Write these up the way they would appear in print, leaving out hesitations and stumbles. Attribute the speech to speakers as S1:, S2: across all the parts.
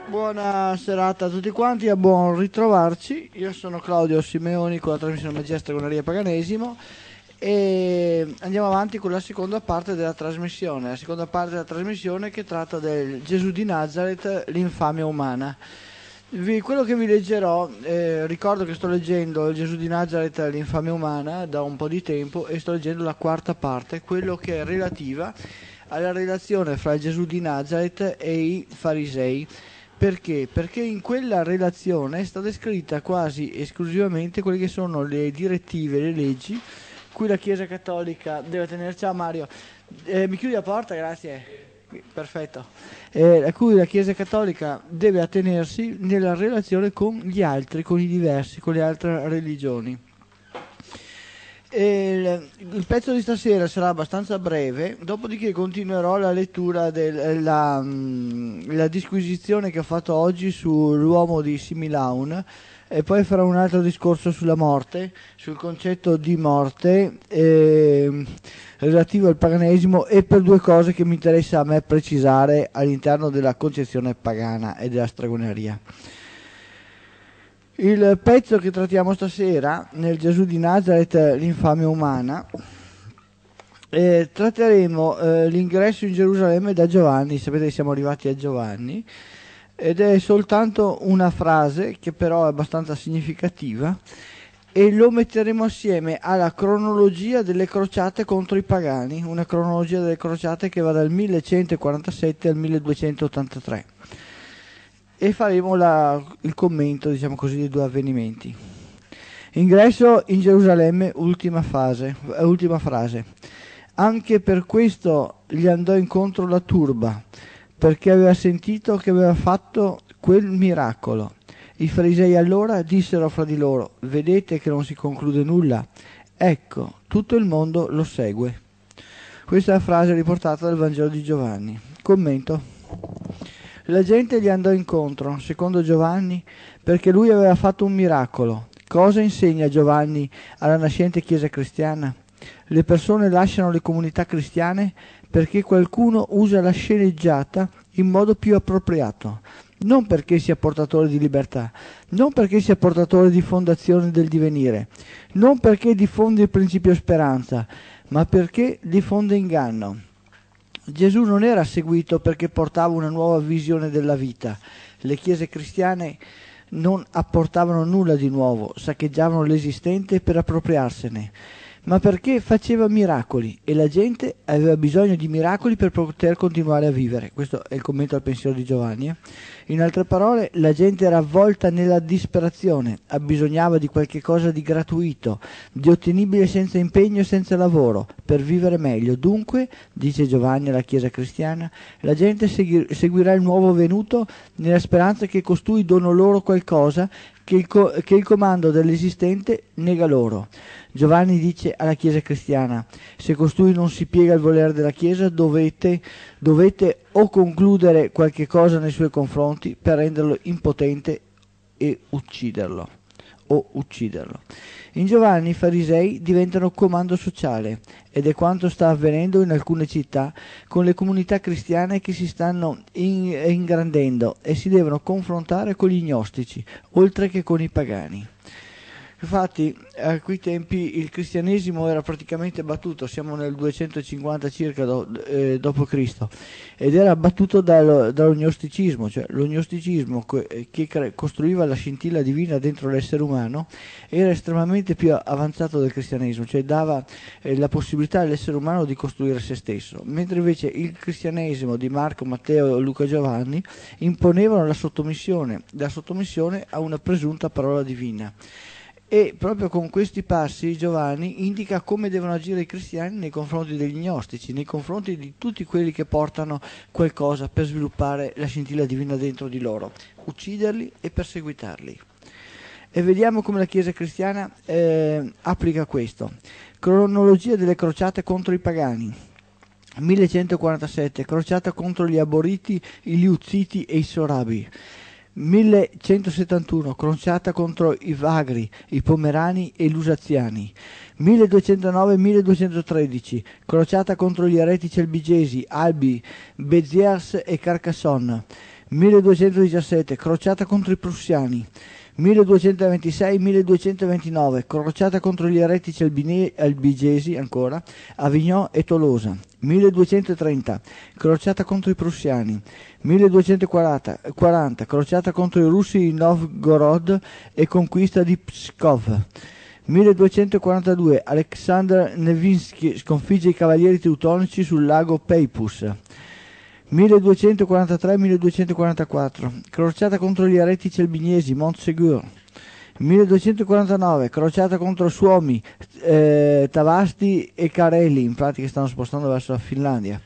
S1: Buona serata a tutti quanti e buon ritrovarci. Io sono Claudio Simeoni con la trasmissione Magia Stregoneria Paganesimo e andiamo avanti con la seconda parte della trasmissione. La seconda parte della trasmissione che tratta del Gesù di Nazareth, l'infamia umana. Quello che vi leggerò, ricordo che sto leggendo il Gesù di Nazareth, l'infamia umana da un po' di tempo e sto leggendo la quarta parte, quello che è relativa alla relazione fra il Gesù di Nazareth e i farisei. Perché? Perché in quella relazione è stata scritta quasi esclusivamente quelle che sono le direttive, le leggi, cui la Chiesa Cattolica deve tenere. Ciao Mario, mi chiudi la porta? Grazie. Perfetto. A cui la Chiesa Cattolica deve attenersi nella relazione con gli altri, con i diversi, con le altre religioni. Il pezzo di stasera sarà abbastanza breve, dopodiché continuerò la lettura della la disquisizione che ho fatto oggi sull'uomo di Similaun e poi farò un altro discorso sulla morte, sul concetto di morte relativo al paganesimo e per due cose che mi interessa a me precisare all'interno della concezione pagana e della stregoneria. Il pezzo che trattiamo stasera, nel Gesù di Nazareth, l'infamia umana, tratteremo l'ingresso in Gerusalemme da Giovanni. Sapete che siamo arrivati a Giovanni, ed è soltanto una frase che però è abbastanza significativa e lo metteremo assieme alla cronologia delle crociate contro i pagani, una cronologia delle crociate che va dal 1147 al 1283. E faremo il commento, diciamo così, dei due avvenimenti. Ingresso in Gerusalemme, ultima frase. Anche per questo gli andò incontro la turba, perché aveva sentito che aveva fatto quel miracolo. I farisei allora dissero fra di loro: vedete che non si conclude nulla? Ecco, tutto il mondo lo segue. Questa è la frase riportata dal Vangelo di Giovanni. Commento. La gente gli andò incontro, secondo Giovanni, perché lui aveva fatto un miracolo. Cosa insegna Giovanni alla nascente Chiesa cristiana? Le persone lasciano le comunità cristiane perché qualcuno usa la sceneggiata in modo più appropriato, non perché sia portatore di libertà, non perché sia portatore di fondazione del divenire, non perché diffonde il principio speranza, ma perché diffonde inganno. Gesù non era seguito perché portava una nuova visione della vita. Le chiese cristiane non apportavano nulla di nuovo, saccheggiavano l'esistente per appropriarsene, ma perché faceva miracoli e la gente aveva bisogno di miracoli per poter continuare a vivere. Questo è il commento al pensiero di Giovanni. In altre parole, la gente era avvolta nella disperazione, abbisognava di qualche cosa di gratuito, di ottenibile senza impegno e senza lavoro, per vivere meglio. Dunque, dice Giovanni alla Chiesa cristiana, la gente seguirà il nuovo venuto nella speranza che costui doni loro qualcosa che il comando dell'esistente nega loro. Giovanni dice alla Chiesa cristiana: se costui non si piega al volere della Chiesa, dovete o concludere qualche cosa nei suoi confronti per renderlo impotente e ucciderlo. In Giovanni i farisei diventano comando sociale ed è quanto sta avvenendo in alcune città con le comunità cristiane che si stanno ingrandendo e si devono confrontare con gli gnostici, oltre che con i pagani. Infatti a quei tempi il cristianesimo era praticamente battuto, siamo nel 250 circa dopo Cristo, ed era battuto dallo gnosticismo, cioè lo gnosticismo che costruiva la scintilla divina dentro l'essere umano era estremamente più avanzato del cristianesimo, cioè dava la possibilità all'essere umano di costruire se stesso, mentre invece il cristianesimo di Marco, Matteo, Luca e Giovanni imponevano la sottomissione a una presunta parola divina. E proprio con questi passi Giovanni indica come devono agire i cristiani nei confronti degli gnostici, nei confronti di tutti quelli che portano qualcosa per sviluppare la scintilla divina dentro di loro, ucciderli e perseguitarli. E vediamo come la Chiesa cristiana applica questo. Cronologia delle crociate contro i pagani. 1147, crociata contro gli Aboriti, i Liuziti e i Sorabi. 1171, crociata contro i Vagri, i Pomerani e i Lusaziani. 1209-1213, crociata contro gli eretici albigesi, Albi, Béziers e Carcassonne. 1217, crociata contro i prussiani. 1226-1229, crociata contro gli eretici albigesi ancora, Avignon e Tolosa. 1230, crociata contro i prussiani. 1240, crociata contro i russi di Novgorod e conquista di Pskov. 1242, Alexander Nevsky sconfigge i cavalieri teutonici sul lago Peipus. 1243-1244, crociata contro gli eretici albinesi, Montségur. 1249, crociata contro Suomi, Tavasti e Kareli, in pratica stanno spostando verso la Finlandia.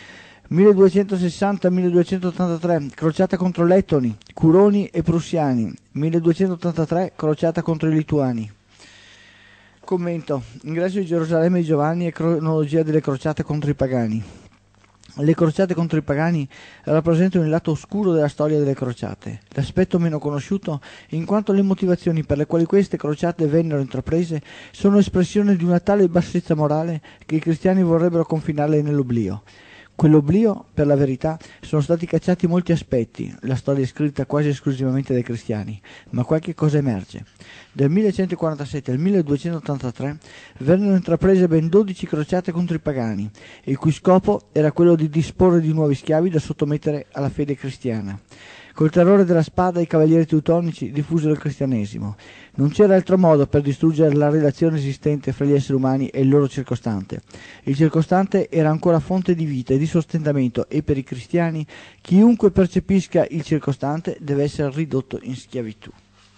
S1: 1260-1283, crociata contro Lettoni, Curoni e Prussiani. 1283, crociata contro i Lituani. Commento: ingresso di Gerusalemme di Giovanni e cronologia delle crociate contro i pagani. Le crociate contro i pagani rappresentano il lato oscuro della storia delle crociate, l'aspetto meno conosciuto in quanto le motivazioni per le quali queste crociate vennero intraprese sono espressione di una tale bassezza morale che i cristiani vorrebbero confinarle nell'oblio. Quell'oblio, per la verità, sono stati cacciati molti aspetti, la storia è scritta quasi esclusivamente dai cristiani, ma qualche cosa emerge. Dal 1147 al 1283 vennero intraprese ben 12 crociate contro i pagani, il cui scopo era quello di disporre di nuovi schiavi da sottomettere alla fede cristiana. Col terrore della spada i cavalieri teutonici diffusero il cristianesimo. Non c'era altro modo per distruggere la relazione esistente fra gli esseri umani e il loro circostante. Il circostante era ancora fonte di vita e di sostentamento e per i cristiani chiunque percepisca il circostante deve essere ridotto in schiavitù.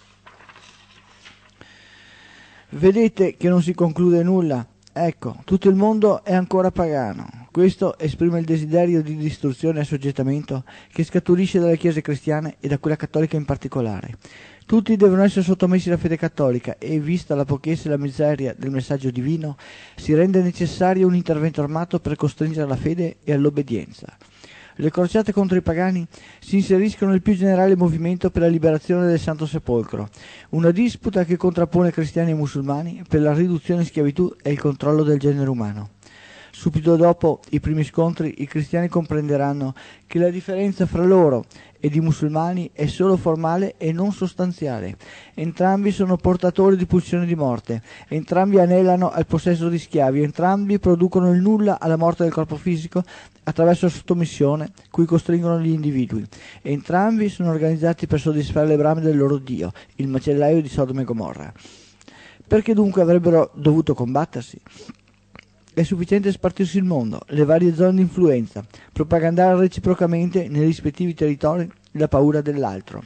S1: Vedete che non si conclude nulla? Ecco, tutto il mondo è ancora pagano. Questo esprime il desiderio di distruzione e assoggettamento che scaturisce dalle chiese cristiane e da quella cattolica in particolare. Tutti devono essere sottomessi alla fede cattolica e, vista la pochezza e la miseria del messaggio divino, si rende necessario un intervento armato per costringere alla fede e all'obbedienza. Le crociate contro i pagani si inseriscono nel più generale movimento per la liberazione del Santo Sepolcro, una disputa che contrappone cristiani e musulmani per la riduzione in schiavitù e il controllo del genere umano. Subito dopo i primi scontri, i cristiani comprenderanno che la differenza fra loro ed i musulmani è solo formale e non sostanziale. Entrambi sono portatori di pulsione di morte, entrambi anelano al possesso di schiavi, entrambi producono il nulla alla morte del corpo fisico attraverso la sottomissione cui costringono gli individui. Entrambi sono organizzati per soddisfare le brame del loro Dio, il macellaio di Sodoma e Gomorra. Perché dunque avrebbero dovuto combattersi? È sufficiente spartirsi il mondo, le varie zone di influenza, propagandare reciprocamente nei rispettivi territori la paura dell'altro.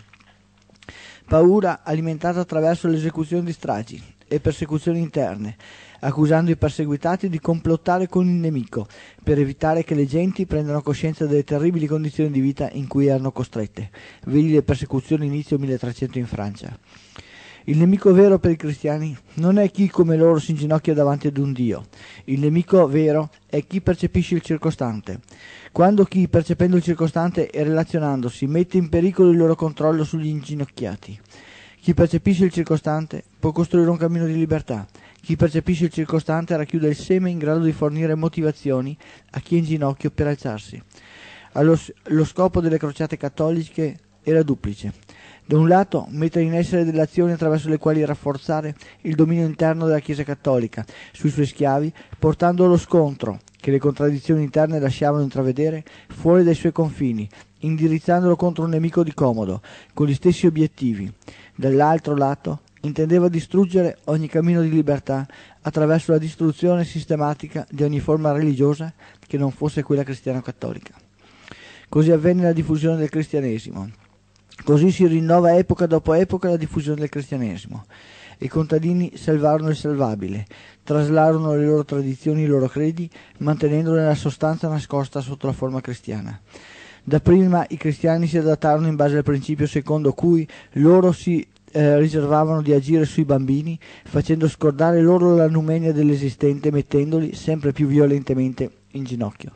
S1: Paura alimentata attraverso l'esecuzione di stragi e persecuzioni interne, accusando i perseguitati di complottare con il nemico per evitare che le genti prendano coscienza delle terribili condizioni di vita in cui erano costrette. Vedi le persecuzioni inizio 1300 in Francia. Il nemico vero per i cristiani non è chi come loro si inginocchia davanti ad un Dio. Il nemico vero è chi percepisce il circostante. Quando chi, percependo il circostante e relazionandosi, mette in pericolo il loro controllo sugli inginocchiati. Chi percepisce il circostante può costruire un cammino di libertà. Chi percepisce il circostante racchiude il seme in grado di fornire motivazioni a chi è in ginocchio per alzarsi. Lo scopo delle crociate cattoliche era duplice. Da un lato, mettere in essere delle azioni attraverso le quali rafforzare il dominio interno della Chiesa cattolica sui suoi schiavi, portando lo scontro, che le contraddizioni interne lasciavano intravedere, fuori dai suoi confini, indirizzandolo contro un nemico di comodo, con gli stessi obiettivi. Dall'altro lato, intendeva distruggere ogni cammino di libertà attraverso la distruzione sistematica di ogni forma religiosa che non fosse quella cristiano-cattolica. Così avvenne la diffusione del cristianesimo. Così si rinnova epoca dopo epoca la diffusione del cristianesimo. I contadini salvarono il salvabile, traslarono le loro tradizioni e i loro credi, mantenendone la sostanza nascosta sotto la forma cristiana. Dapprima i cristiani si adattarono in base al principio secondo cui loro si riservavano di agire sui bambini, facendo scordare loro la numenia dell'esistente, mettendoli sempre più violentemente in ginocchio.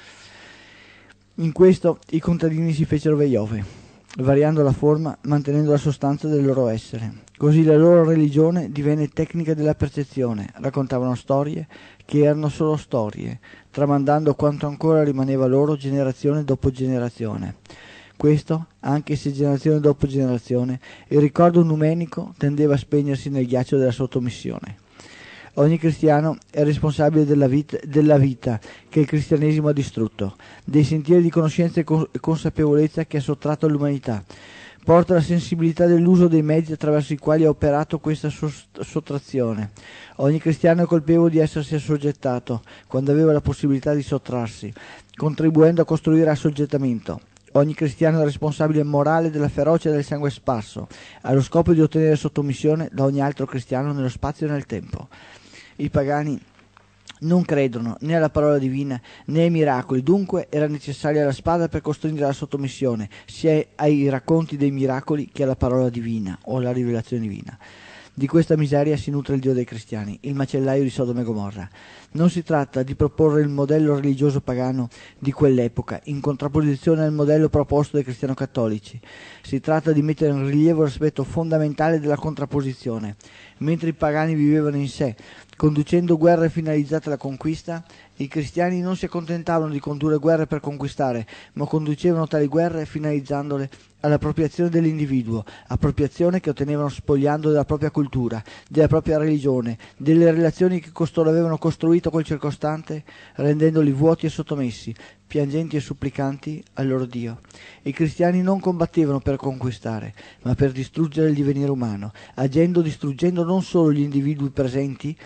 S1: In questo i contadini si fecero veiove, variando la forma, mantenendo la sostanza del loro essere. Così la loro religione divenne tecnica della percezione, raccontavano storie che erano solo storie, tramandando quanto ancora rimaneva loro generazione dopo generazione. Questo, anche se generazione dopo generazione, il ricordo numenico tendeva a spegnersi nel ghiaccio della sottomissione. Ogni cristiano è responsabile della vita che il cristianesimo ha distrutto, dei sentieri di conoscenza e consapevolezza che ha sottratto all'umanità. Porta la sensibilità dell'uso dei mezzi attraverso i quali ha operato questa sottrazione. Ogni cristiano è colpevole di essersi assoggettato, quando aveva la possibilità di sottrarsi, contribuendo a costruire assoggettamento. Ogni cristiano è responsabile morale della ferocia e del sangue sparso, allo scopo di ottenere sottomissione da ogni altro cristiano nello spazio e nel tempo. I pagani non credono né alla parola divina né ai miracoli, dunque era necessaria la spada per costringere alla sottomissione, sia ai racconti dei miracoli che alla parola divina o alla rivelazione divina. Di questa miseria si nutre il Dio dei cristiani, il macellaio di Sodoma e Gomorra. Non si tratta di proporre il modello religioso pagano di quell'epoca, in contrapposizione al modello proposto dai cristiano-cattolici. Si tratta di mettere in rilievo l'aspetto fondamentale della contrapposizione. Mentre i pagani vivevano in sé, conducendo guerre finalizzate alla conquista, i cristiani non si accontentavano di condurre guerre per conquistare, ma conducevano tali guerre finalizzandole all'appropriazione dell'individuo, appropriazione che ottenevano spogliando della propria cultura, della propria religione, delle relazioni che costoro avevano costruito col circostante, rendendoli vuoti e sottomessi, piangenti e supplicanti al loro Dio. I cristiani non combattevano per conquistare, ma per distruggere il divenire umano, agendo distruggendo non solo gli individui presenti,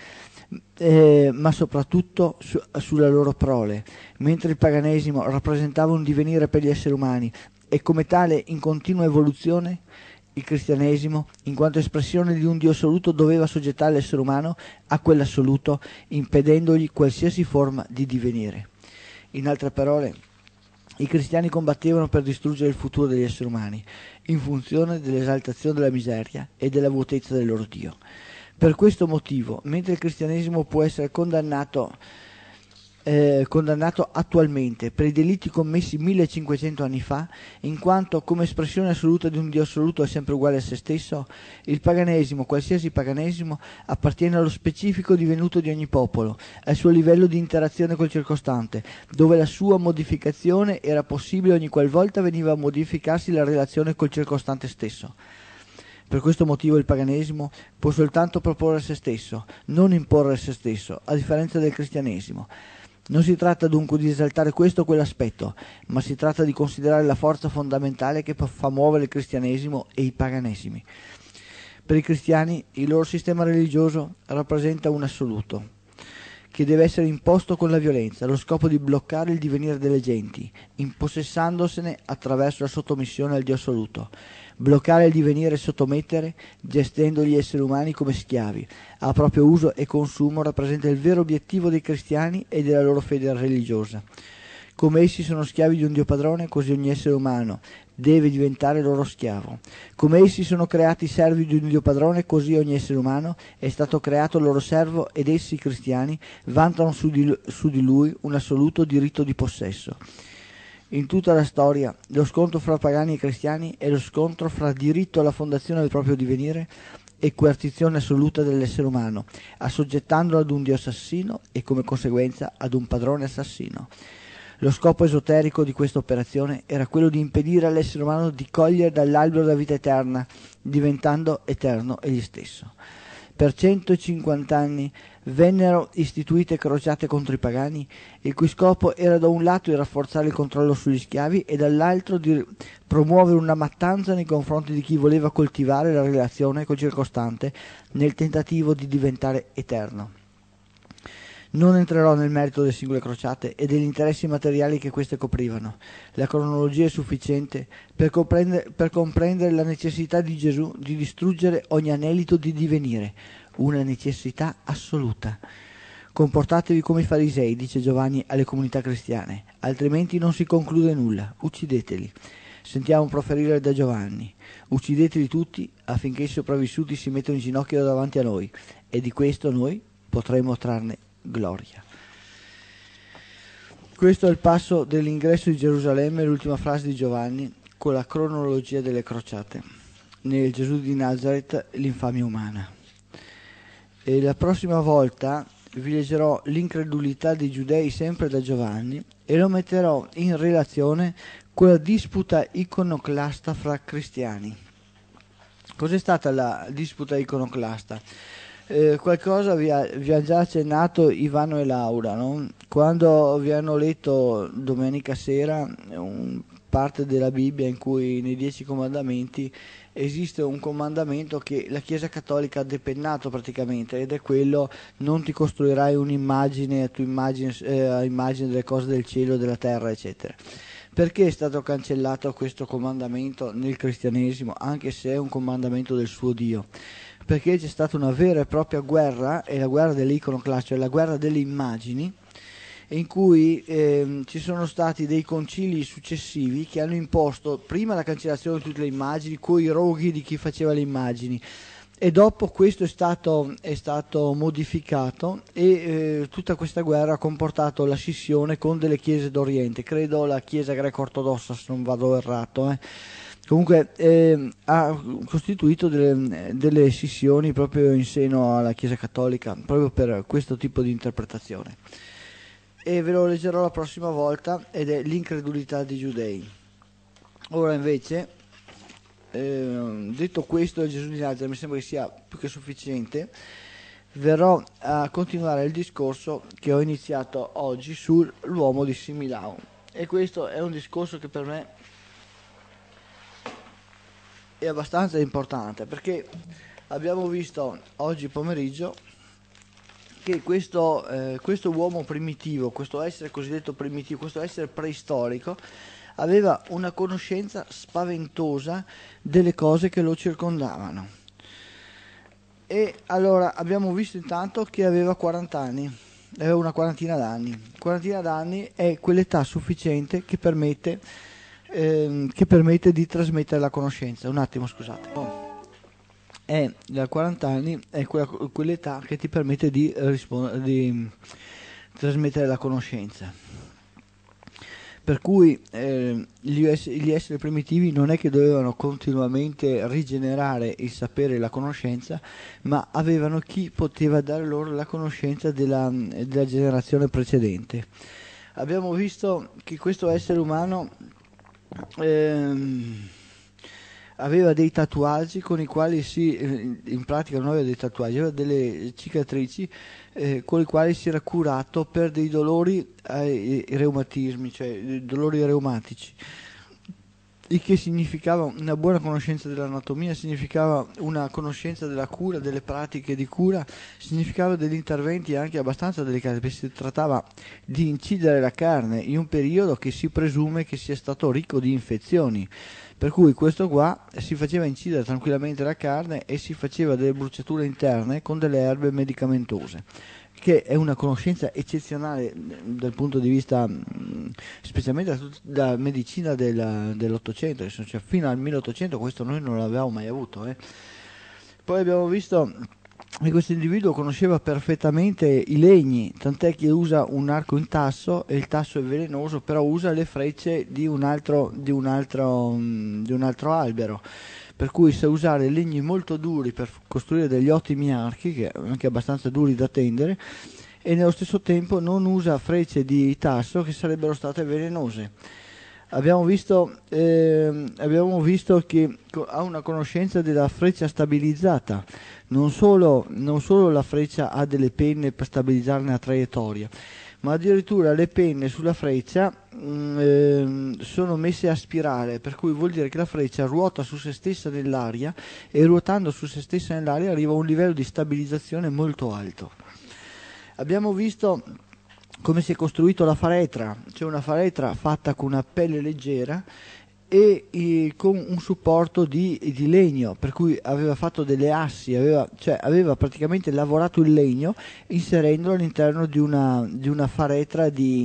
S1: ma soprattutto sulla loro prole, mentre il paganesimo rappresentava un divenire per gli esseri umani e come tale in continua evoluzione, il cristianesimo, in quanto espressione di un Dio assoluto, doveva soggettare l'essere umano a quell'assoluto, impedendogli qualsiasi forma di divenire. In altre parole, i cristiani combattevano per distruggere il futuro degli esseri umani, in funzione dell'esaltazione della miseria e della vuotezza del loro Dio. Per questo motivo, mentre il cristianesimo può essere condannato attualmente per i delitti commessi 1500 anni fa, in quanto come espressione assoluta di un Dio assoluto è sempre uguale a se stesso, il paganesimo, qualsiasi paganesimo, appartiene allo specifico divenuto di ogni popolo, al suo livello di interazione col circostante, dove la sua modificazione era possibile ogni qualvolta veniva a modificarsi la relazione col circostante stesso. Per questo motivo il paganesimo può soltanto proporre se stesso, non imporre se stesso, a differenza del cristianesimo. Non si tratta dunque di esaltare questo o quell'aspetto, ma si tratta di considerare la forza fondamentale che fa muovere il cristianesimo e i paganesimi. Per i cristiani il loro sistema religioso rappresenta un assoluto, che deve essere imposto con la violenza, allo scopo di bloccare il divenire delle genti, impossessandosene attraverso la sottomissione al Dio assoluto. Bloccare il divenire e sottomettere, gestendo gli esseri umani come schiavi, a proprio uso e consumo, rappresenta il vero obiettivo dei cristiani e della loro fede religiosa. Come essi sono schiavi di un Dio padrone, così ogni essere umano deve diventare loro schiavo. Come essi sono creati servi di un Dio padrone, così ogni essere umano è stato creato loro servo ed essi, cristiani, vantano su di lui un assoluto diritto di possesso. In tutta la storia, lo scontro fra pagani e cristiani è lo scontro fra diritto alla fondazione del proprio divenire e coercizione assoluta dell'essere umano, assoggettandolo ad un Dio assassino e come conseguenza ad un padrone assassino. Lo scopo esoterico di questa operazione era quello di impedire all'essere umano di cogliere dall'albero della vita eterna, diventando eterno egli stesso. Per 150 anni vennero istituite crociate contro i pagani, il cui scopo era da un lato di rafforzare il controllo sugli schiavi e dall'altro di promuovere una mattanza nei confronti di chi voleva coltivare la relazione col circostante nel tentativo di diventare eterno. Non entrerò nel merito delle singole crociate e degli interessi materiali che queste coprivano. La cronologia è sufficiente per comprendere la necessità di Gesù di distruggere ogni anelito di divenire, una necessità assoluta. Comportatevi come i farisei, dice Giovanni alle comunità cristiane, altrimenti non si conclude nulla, uccideteli. Sentiamo proferire da Giovanni: uccideteli tutti affinché i sopravvissuti si mettano in ginocchio davanti a noi, e di questo noi potremo trarne gloria. Questo è il passo dell'ingresso di Gerusalemme, l'ultima frase di Giovanni con la cronologia delle crociate. Nel Gesù di Nazareth l'infamia umana. E la prossima volta vi leggerò l'incredulità dei giudei sempre da Giovanni e lo metterò in relazione con la disputa iconoclasta fra cristiani. Cos'è stata la disputa iconoclasta? Qualcosa vi ha già accennato Ivano e Laura, no? Quando vi hanno letto domenica sera parte della Bibbia in cui nei 10 comandamenti esiste un comandamento che la Chiesa Cattolica ha depennato praticamente, ed è quello: non ti costruirai un'immagine a immagine delle cose del cielo, della terra, eccetera. Perché è stato cancellato questo comandamento nel cristianesimo, anche se è un comandamento del suo Dio? Perché c'è stata una vera e propria guerra, è la guerra dell'iconoclastia, cioè la guerra delle immagini, in cui ci sono stati dei concili successivi che hanno imposto prima la cancellazione di tutte le immagini, coi roghi di chi faceva le immagini, e dopo questo è stato modificato, e tutta questa guerra ha comportato la scissione con delle chiese d'Oriente, credo la chiesa greco-ortodossa, se non vado errato. Comunque ha costituito delle scissioni proprio in seno alla Chiesa Cattolica, proprio per questo tipo di interpretazione. E ve lo leggerò la prossima volta, ed è l'incredulità dei giudei. Ora invece, detto questo, Gesù di Nazareth mi sembra che sia più che sufficiente. Verrò a continuare il discorso che ho iniziato oggi sull'uomo di Similao, e questo è un discorso che per me è abbastanza importante, perché abbiamo visto oggi pomeriggio che questo uomo primitivo, questo essere cosiddetto primitivo, questo essere preistorico, aveva una conoscenza spaventosa delle cose che lo circondavano. E allora abbiamo visto intanto che aveva 40 anni, aveva una quarantina d'anni. Quarantina d'anni è quell'età sufficiente che permette di trasmettere la conoscenza. Un attimo, scusate. Da 40 anni è quell'età che ti permette di trasmettere la conoscenza. Per cui gli esseri primitivi non è che dovevano continuamente rigenerare il sapere e la conoscenza, ma avevano chi poteva dare loro la conoscenza della generazione precedente. Abbiamo visto che questo essere umano aveva dei tatuaggi con i quali in pratica non aveva dei tatuaggi, aveva delle cicatrici con i quali si era curato per dei dolori ai reumatismi, cioè dei dolori reumatici, il che significava una buona conoscenza dell'anatomia, significava una conoscenza della cura, delle pratiche di cura, significava degli interventi anche abbastanza delicati, perché si trattava di incidere la carne in un periodo che si presume che sia stato ricco di infezioni. Per cui questo qua si faceva incidere tranquillamente la carne e si faceva delle bruciature interne con delle erbe medicamentose, che è una conoscenza eccezionale dal punto di vista, specialmente della medicina dell'Ottocento, cioè fino al 1800 questo noi non l'avevamo mai avuto. Poi abbiamo visto che questo individuo conosceva perfettamente i legni, tant'è che usa un arco in tasso, e il tasso è velenoso, però usa le frecce di un altro albero, per cui sa usare legni molto duri per costruire degli ottimi archi, che anche abbastanza duri da tendere, e nello stesso tempo non usa frecce di tasso che sarebbero state velenose. Abbiamo visto che ha una conoscenza della freccia stabilizzata. Non solo la freccia ha delle penne per stabilizzarne la traiettoria, ma addirittura le penne sulla freccia sono messe a spirale, per cui vuol dire che la freccia ruota su se stessa nell'aria, e ruotando su se stessa nell'aria arriva a un livello di stabilizzazione molto alto. Abbiamo visto come si è costruito la faretra, cioè una faretra fatta con una pelle leggera e con un supporto di legno, per cui aveva fatto delle assi, aveva praticamente lavorato il legno inserendolo all'interno di una faretra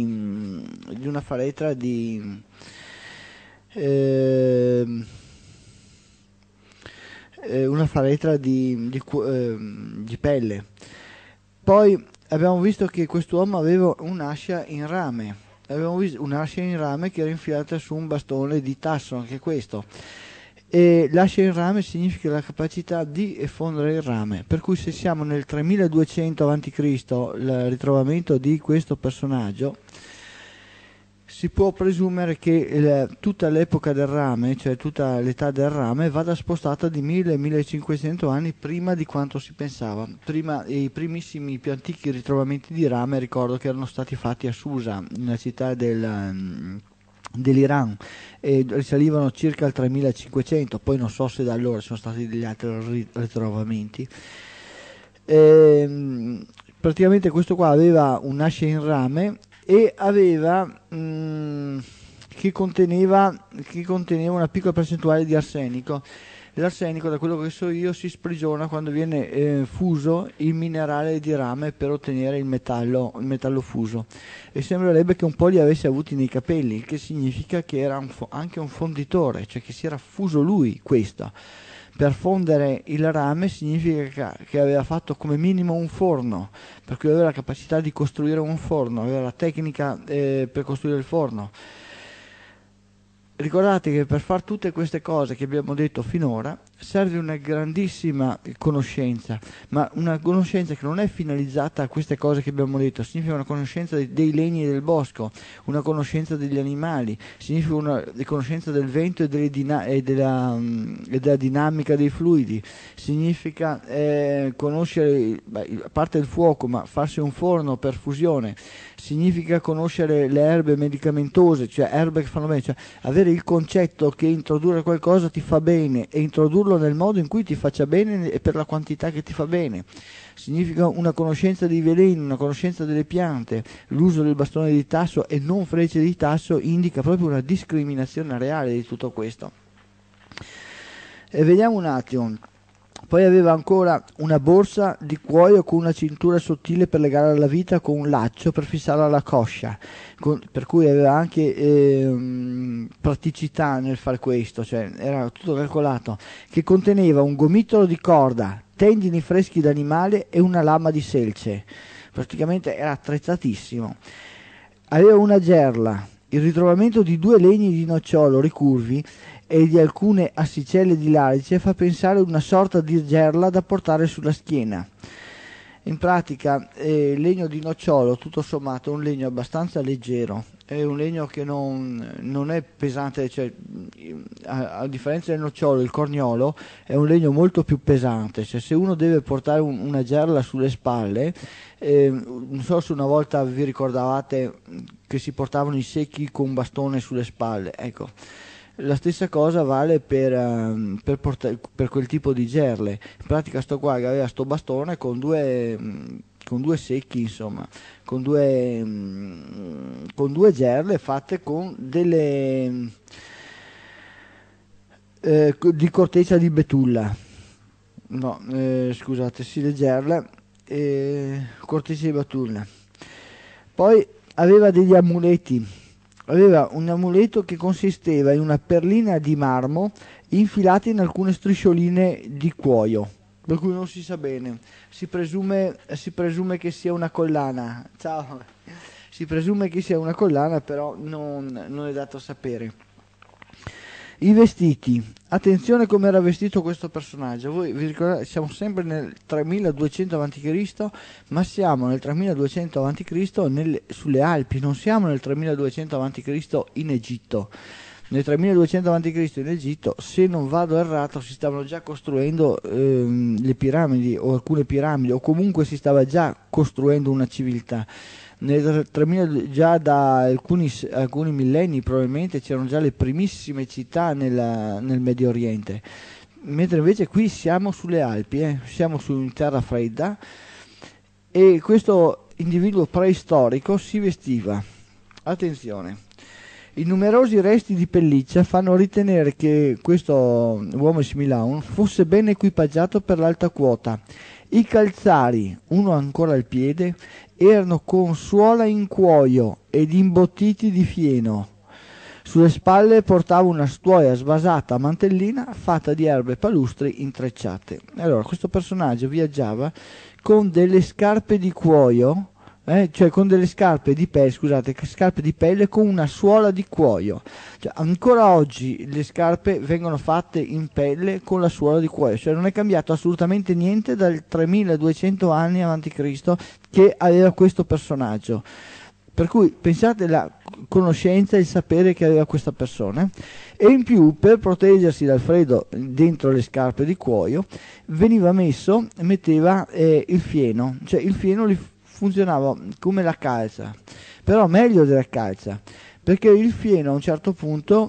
S1: di pelle. Poi abbiamo visto che quest'uomo aveva un'ascia in rame. Abbiamo visto un'ascia in rame che era infilata su un bastone di tasso, anche questo. E l'ascia in rame significa la capacità di effondere il rame. Per cui se siamo nel 3200 a.C., il ritrovamento di questo personaggio, si può presumere che tutta l'epoca del rame, cioè tutta l'età del rame, vada spostata di 1000-1500 anni prima di quanto si pensava. Prima, i primissimi più antichi ritrovamenti di rame ricordo che erano stati fatti a Susa, nella città dell'Iran, e risalivano circa al 3500, poi non so se da allora sono stati degli altri ritrovamenti. Praticamente questo qua aveva un nasce in rame e aveva che conteneva una piccola percentuale di arsenico. L'arsenico, da quello che so io, si sprigiona quando viene fuso il minerale di rame per ottenere il metallo fuso, e sembrerebbe che un po' li avesse avuti nei capelli, il che significa che era anche un fonditore, cioè che si era fuso lui questo. Per fondere il rame significa che aveva fatto come minimo un forno, per cui aveva la capacità di costruire un forno, aveva la tecnica per costruire il forno. Ricordate che per fare tutte queste cose che abbiamo detto finora serve una grandissima conoscenza, ma una conoscenza che non è finalizzata a queste cose che abbiamo detto, significa una conoscenza dei legni del bosco, una conoscenza degli animali, significa una conoscenza del vento e della dinamica dei fluidi, significa conoscere, a parte il fuoco, ma farsi un forno per fusione, significa conoscere le erbe medicamentose, cioè erbe che fanno bene, cioè avere il concetto che introdurre qualcosa ti fa bene e introdurlo nel modo in cui ti faccia bene e per la quantità che ti fa bene. Significa una conoscenza dei veleni, una conoscenza delle piante. L'uso del bastone di tasso e non frecce di tasso indica proprio una discriminazione reale di tutto questo. E vediamo un attimo. Poi aveva ancora una borsa di cuoio con una cintura sottile per legare alla vita con un laccio per fissarla alla coscia, per cui aveva anche praticità nel fare questo, cioè era tutto calcolato, che conteneva un gomitolo di corda, tendini freschi d'animale e una lama di selce. Praticamente era attrezzatissimo. Aveva una gerla, il ritrovamento di 2 legni di nocciolo ricurvi e di alcune assicelle di larice fa pensare ad una sorta di gerla da portare sulla schiena. In pratica legno di nocciolo, tutto sommato, è un legno abbastanza leggero, è un legno che non è pesante, cioè, a differenza del nocciolo, il corniolo è un legno molto più pesante, cioè se uno deve portare una gerla sulle spalle, non so se una volta vi ricordavate che si portavano i secchi con un bastone sulle spalle, ecco. La stessa cosa vale per quel tipo di gerle. In pratica sto qua che aveva sto bastone con due secchi, insomma, con due gerle fatte con delle di corteccia di betulla. No, scusate, sì, le gerle corteccia di betulla. Poi aveva degli amuleti. Aveva un amuleto che consisteva in una perlina di marmo infilata in alcune striscioline di cuoio, per cui non si sa bene. Si presume che sia una collana. Ciao. Si presume che sia una collana, però non è dato sapere. I vestiti. Attenzione come era vestito questo personaggio. Voi vi ricordate, siamo sempre nel 3200 a.C., ma siamo nel 3200 a.C. sulle Alpi, non siamo nel 3200 a.C. in Egitto. Nel 3200 a.C. in Egitto, se non vado errato, si stavano già costruendo le piramidi o alcune piramidi, o comunque si stava già costruendo una civiltà. Nel 3000, già da alcuni millenni probabilmente c'erano già le primissime città nel Medio Oriente, mentre invece qui siamo sulle Alpi, siamo su terra fredda, e questo individuo preistorico si vestiva, attenzione, i numerosi resti di pelliccia fanno ritenere che questo uomo Similaun fosse ben equipaggiato per l'alta quota. I calzari, uno ancora al piede, erano con suola in cuoio ed imbottiti di fieno. Sulle spalle portava una stuoia svasata a mantellina fatta di erbe palustri intrecciate. Allora, questo personaggio viaggiava con delle scarpe di cuoio, cioè con delle scarpe di pelle, scarpe di pelle con una suola di cuoio. Cioè, ancora oggi le scarpe vengono fatte in pelle con la suola di cuoio, cioè non è cambiato assolutamente niente dal 3200 anni a.C. che aveva questo personaggio. Per cui pensate la conoscenza e il sapere che aveva questa persona, e in più per proteggersi dal freddo dentro le scarpe di cuoio metteva il fieno, cioè il fieno gli funzionava come la calza, però meglio della calza, perché il fieno a un certo punto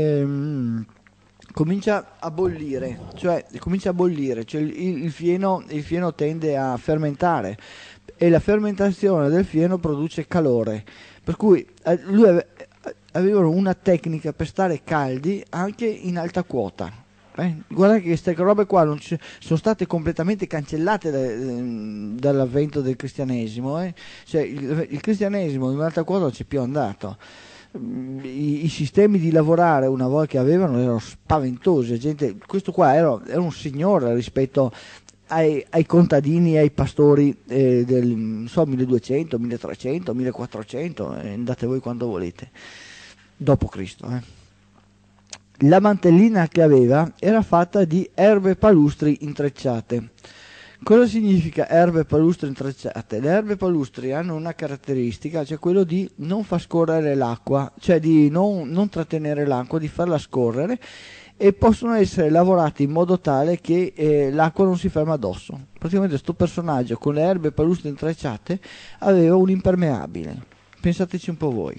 S1: comincia a bollire, cioè il fieno tende a fermentare e la fermentazione del fieno produce calore, per cui avevano una tecnica per stare caldi anche in alta quota. Guarda che queste robe qua non sono state completamente cancellate dall'avvento del cristianesimo. Cioè, il cristianesimo in alta quota non c'è più andato. I sistemi di lavorare una volta che avevano erano spaventosi. Questo qua era un signore rispetto ai contadini e ai pastori del 1200, 1300, 1400, andate voi quando volete, dopo Cristo. La mantellina che aveva era fatta di erbe palustri intrecciate. Cosa significa erbe palustri intrecciate? Le erbe palustri hanno una caratteristica, cioè quello di non far scorrere l'acqua, cioè di non trattenere l'acqua, di farla scorrere, e possono essere lavorati in modo tale che l'acqua non si ferma addosso. Praticamente questo personaggio con le erbe palustri intrecciate aveva un impermeabile. Pensateci un po' voi.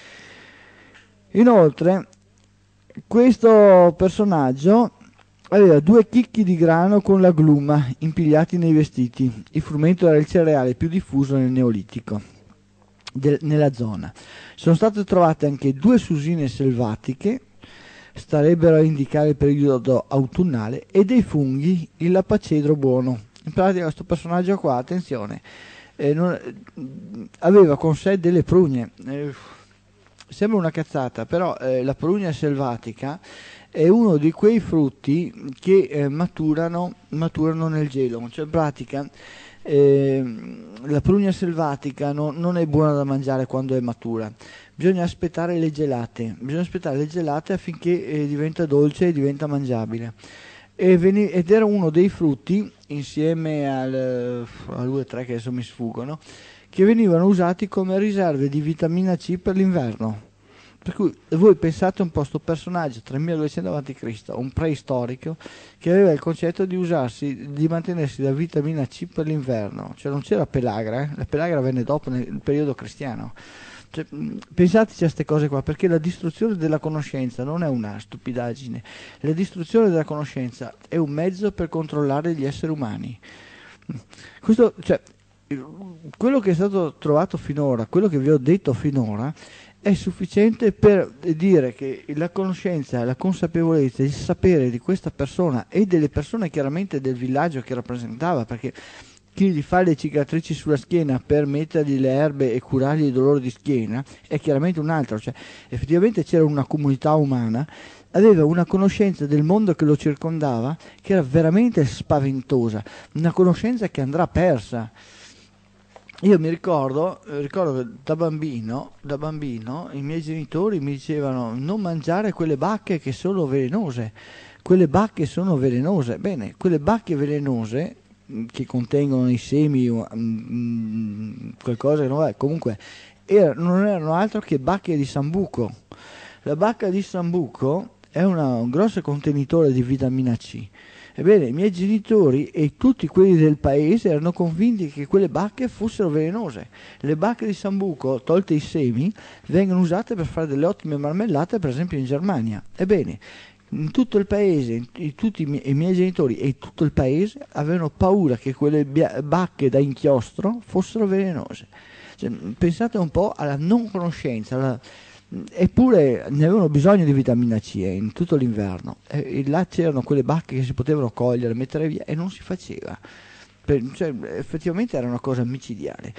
S1: Inoltre, questo personaggio aveva 2 chicchi di grano con la gluma impigliati nei vestiti. Il frumento era il cereale più diffuso nel Neolitico, nella zona. Sono state trovate anche 2 susine selvatiche, starebbero a indicare il periodo autunnale, e dei funghi, il lapacedro buono. In pratica questo personaggio qua, attenzione, aveva con sé delle prugne. Sembra una cazzata, però la prugna selvatica è uno di quei frutti che maturano nel gelo. Cioè in pratica la prugna selvatica non è buona da mangiare quando è matura. Bisogna aspettare le gelate affinché diventa dolce e diventa mangiabile. Ed era uno dei frutti, insieme a 2 o 3 che adesso mi sfuggono, che venivano usati come riserve di vitamina C per l'inverno. Per cui voi pensate un po' sto personaggio 3200 a.C., un preistorico, che aveva il concetto di mantenersi la vitamina C per l'inverno. Cioè non c'era pelagra, la pelagra venne dopo nel periodo cristiano. Cioè, pensateci a queste cose qua, perché la distruzione della conoscenza non è una stupidaggine, la distruzione della conoscenza è un mezzo per controllare gli esseri umani. Questo, cioè, quello che è stato trovato finora, quello che vi ho detto finora, è sufficiente per dire che la conoscenza, la consapevolezza, il sapere di questa persona e delle persone chiaramente del villaggio che rappresentava, perché chi gli fa le cicatrici sulla schiena per mettergli le erbe e curargli il dolore di schiena è chiaramente un altro, cioè effettivamente c'era una comunità umana, aveva una conoscenza del mondo che lo circondava che era veramente spaventosa, una conoscenza che andrà persa. Io mi ricordo che da bambino i miei genitori mi dicevano non mangiare quelle bacche che sono velenose, quelle bacche sono velenose. Bene, quelle bacche velenose che contengono nei semi qualcosa che non è, comunque non erano altro che bacche di sambuco. La bacca di sambuco è un grosso contenitore di vitamina C. Ebbene, i miei genitori e tutti quelli del paese erano convinti che quelle bacche fossero velenose. Le bacche di sambuco, tolte i semi, vengono usate per fare delle ottime marmellate, per esempio in Germania. Ebbene, in tutto il paese, tutti i miei genitori e tutto il paese avevano paura che quelle bacche da inchiostro fossero velenose. Cioè, pensate un po' alla non conoscenza, eppure ne avevano bisogno di vitamina C in tutto l'inverno, e là c'erano quelle bacche che si potevano cogliere, mettere via, e non si faceva. Cioè, effettivamente era una cosa micidiale.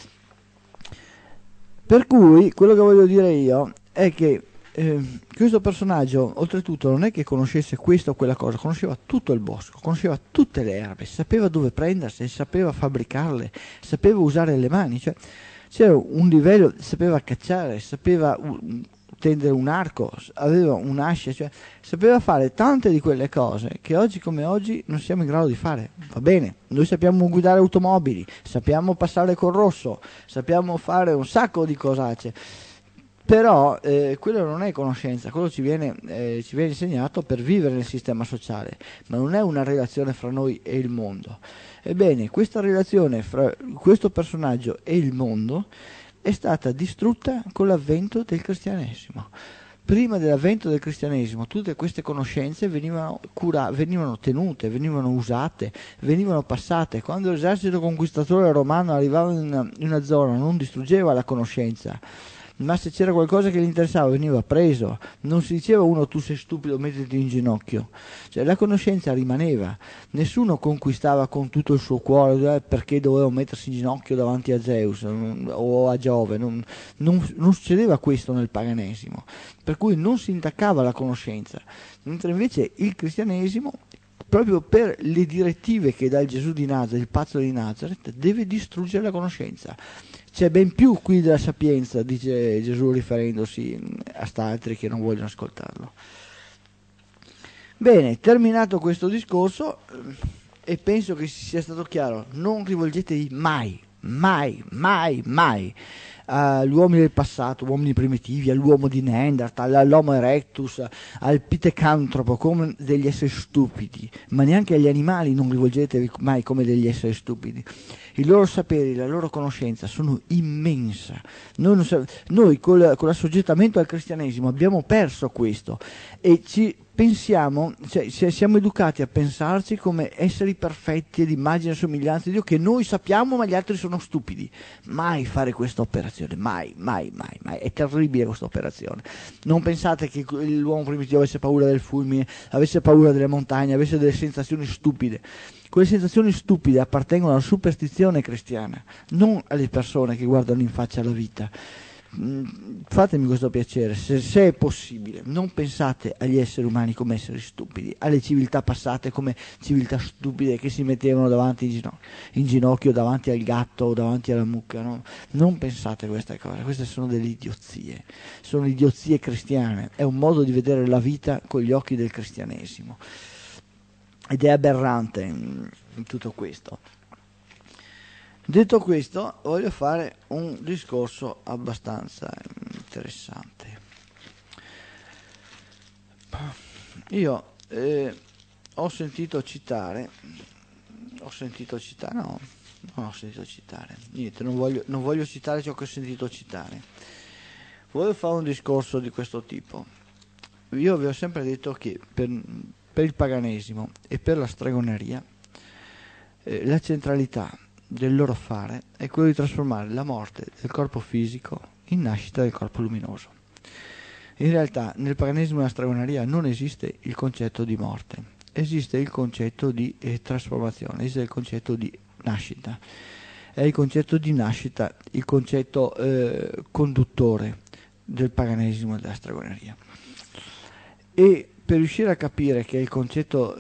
S1: Per cui quello che voglio dire io è che questo personaggio oltretutto non è che conoscesse questa o quella cosa, conosceva tutto il bosco, conosceva tutte le erbe, sapeva dove prendersele, sapeva fabbricarle, sapeva usare le mani, cioè c'era un livello, sapeva cacciare, sapeva tendere un arco, aveva un'ascia, cioè sapeva fare tante di quelle cose che oggi come oggi non siamo in grado di fare. Va bene, noi sappiamo guidare automobili, sappiamo passare col rosso, sappiamo fare un sacco di cosacce, però quello non è conoscenza, quello ci viene insegnato per vivere nel sistema sociale, ma non è una relazione fra noi e il mondo. Ebbene, questa relazione fra questo personaggio e il mondo è stata distrutta con l'avvento del cristianesimo. Prima dell'avvento del cristianesimo tutte queste conoscenze venivano tenute, venivano usate, venivano passate. Quando l'esercito conquistatore romano arrivava in una zona non distruggeva la conoscenza, ma se c'era qualcosa che gli interessava veniva preso. Non si diceva uno tu sei stupido mettiti in ginocchio, cioè la conoscenza rimaneva. Nessuno conquistava con tutto il suo cuore perché doveva mettersi in ginocchio davanti a Zeus o a Giove, non succedeva questo nel paganesimo, per cui non si intaccava la conoscenza, mentre invece il cristianesimo, proprio per le direttive che dà il Gesù di Nazareth, il pazzo di Nazareth, deve distruggere la conoscenza. C'è ben più qui della sapienza, dice Gesù riferendosi a st'altri che non vogliono ascoltarlo. Bene, terminato questo discorso, e penso che sia stato chiaro, non rivolgetevi mai agli uomini del passato, uomini primitivi, all'uomo di Neanderthal, all'Homo erectus, al Pithecanthropo come degli esseri stupidi, ma neanche agli animali non rivolgetevi mai come degli esseri stupidi. I loro saperi, la loro conoscenza sono immensa. Noi con l'assoggettamento al cristianesimo abbiamo perso questo e ci pensiamo, cioè siamo educati a pensarci come esseri perfetti ed immagine e somiglianza di Dio, che noi sappiamo ma gli altri sono stupidi. Mai fare questa operazione, mai, è terribile questa operazione. Non pensate che l'uomo primitivo avesse paura del fulmine, avesse paura delle montagne, avesse delle sensazioni stupide. Quelle sensazioni stupide appartengono alla superstizione cristiana, non alle persone che guardano in faccia la vita. Fatemi questo piacere, se è possibile, non pensate agli esseri umani come esseri stupidi, alle civiltà passate come civiltà stupide che si mettevano davanti in ginocchio davanti al gatto o davanti alla mucca, no? Non pensate a queste cose, queste sono delle idiozie, sono idiozie cristiane, è un modo di vedere la vita con gli occhi del cristianesimo ed è aberrante in tutto questo. Detto questo, voglio fare un discorso abbastanza interessante. Io ho sentito citare, niente, non voglio citare ciò che ho sentito citare. Voglio fare un discorso di questo tipo. Io vi ho sempre detto che per il paganesimo e per la stregoneria la centralità del loro fare è quello di trasformare la morte del corpo fisico in nascita del corpo luminoso. In realtà nel paganesimo e nella stregoneria non esiste il concetto di morte, esiste il concetto di trasformazione, esiste il concetto di nascita. È il concetto di nascita il concetto conduttore del paganesimo e della stregoneria. E per riuscire a capire che il concetto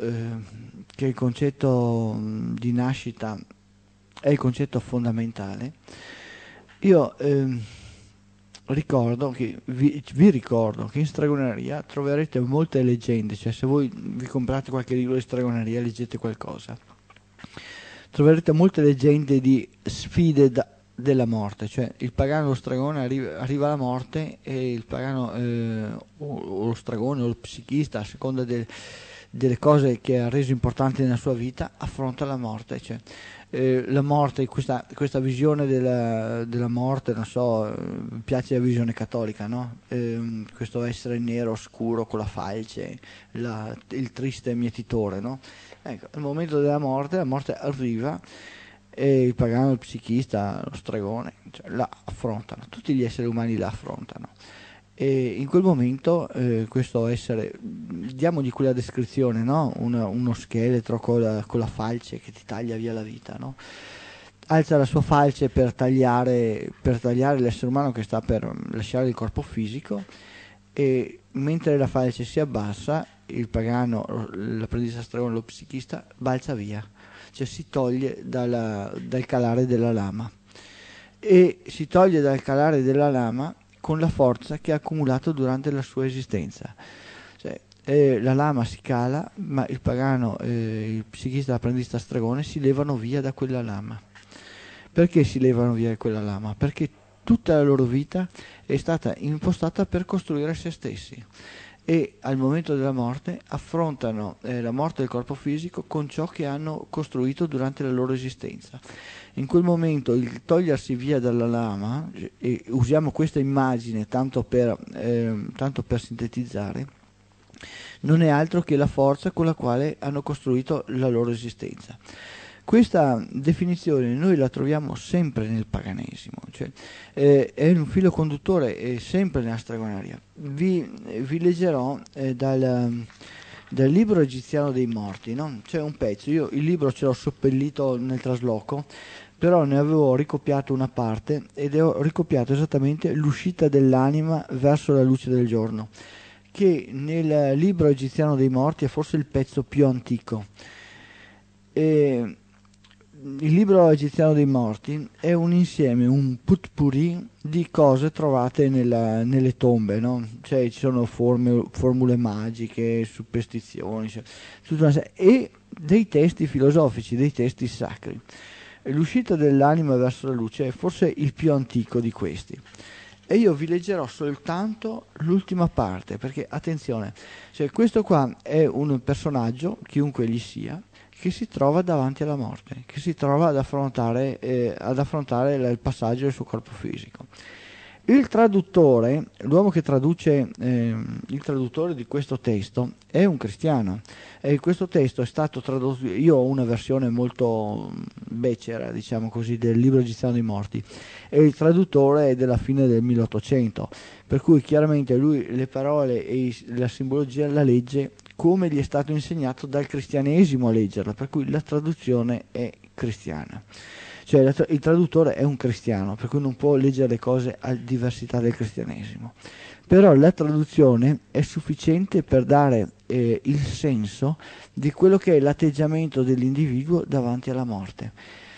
S1: di nascita è il concetto fondamentale, io vi ricordo che in stregoneria troverete molte leggende, cioè se voi vi comprate qualche libro di stregoneria, leggete qualcosa, troverete molte leggende di sfide della morte, cioè il pagano, lo stregone arriva alla morte e il pagano o lo stregone o lo psichista, a seconda delle cose che ha reso importanti nella sua vita, affronta la morte, cioè la morte, questa visione della morte, non so, mi piace la visione cattolica, no? Questo essere nero, scuro, con la falce, il triste mietitore, no? Ecco, al momento della morte, la morte arriva e il pagano, il psichista, lo stregone, cioè, la affrontano, tutti gli esseri umani la affrontano. E in quel momento questo essere, diamogli quella descrizione, no? Uno scheletro con la falce che ti taglia via la vita, no? Alza la sua falce per tagliare l'essere umano che sta per lasciare il corpo fisico, e mentre la falce si abbassa, il pagano, l'apprendista stregone, lo psichista, balza via, cioè si toglie dal calare della lama, e si toglie dal calare della lama con la forza che ha accumulato durante la sua esistenza. Cioè, la lama si cala, ma il pagano, il psichista, l'apprendista stregone si levano via da quella lama. Perché si levano via da quella lama? Perché tutta la loro vita è stata impostata per costruire se stessi e al momento della morte affrontano la morte del corpo fisico con ciò che hanno costruito durante la loro esistenza. In quel momento il togliersi via dalla lama, e usiamo questa immagine tanto per sintetizzare, non è altro che la forza con la quale hanno costruito la loro esistenza. Questa definizione noi la troviamo sempre nel paganesimo, cioè è un filo conduttore sempre nella stregoneria. Vi leggerò dal libro egiziano dei morti, no? C'è un pezzo, io il libro ce l'ho seppellito nel trasloco, però ne avevo ricopiato una parte ed ho ricopiato esattamente l'uscita dell'anima verso la luce del giorno, che nel libro egiziano dei morti è forse il pezzo più antico. Il libro egiziano dei morti è un insieme, un potpourri di cose trovate nelle tombe, no? Cioè ci sono formule magiche, superstizioni, cioè, e dei testi filosofici, dei testi sacri. L'uscita dell'anima verso la luce è forse il più antico di questi. E io vi leggerò soltanto l'ultima parte, perché attenzione, cioè questo qua è un personaggio, chiunque egli sia, che si trova davanti alla morte, che si trova ad affrontare il passaggio del suo corpo fisico. Il traduttore, l'uomo che traduce, il traduttore di questo testo è un cristiano, e questo testo è stato tradotto, io ho una versione molto becera, diciamo così, del libro egiziano dei morti, e il traduttore è della fine del 1800, per cui chiaramente lui le parole e la simbologia la legge come gli è stato insegnato dal cristianesimo a leggerla, per cui la traduzione è cristiana. Cioè il traduttore è un cristiano, per cui non può leggere le cose a diversità del cristianesimo. Però la traduzione è sufficiente per dare il senso di quello che è l'atteggiamento dell'individuo davanti alla morte.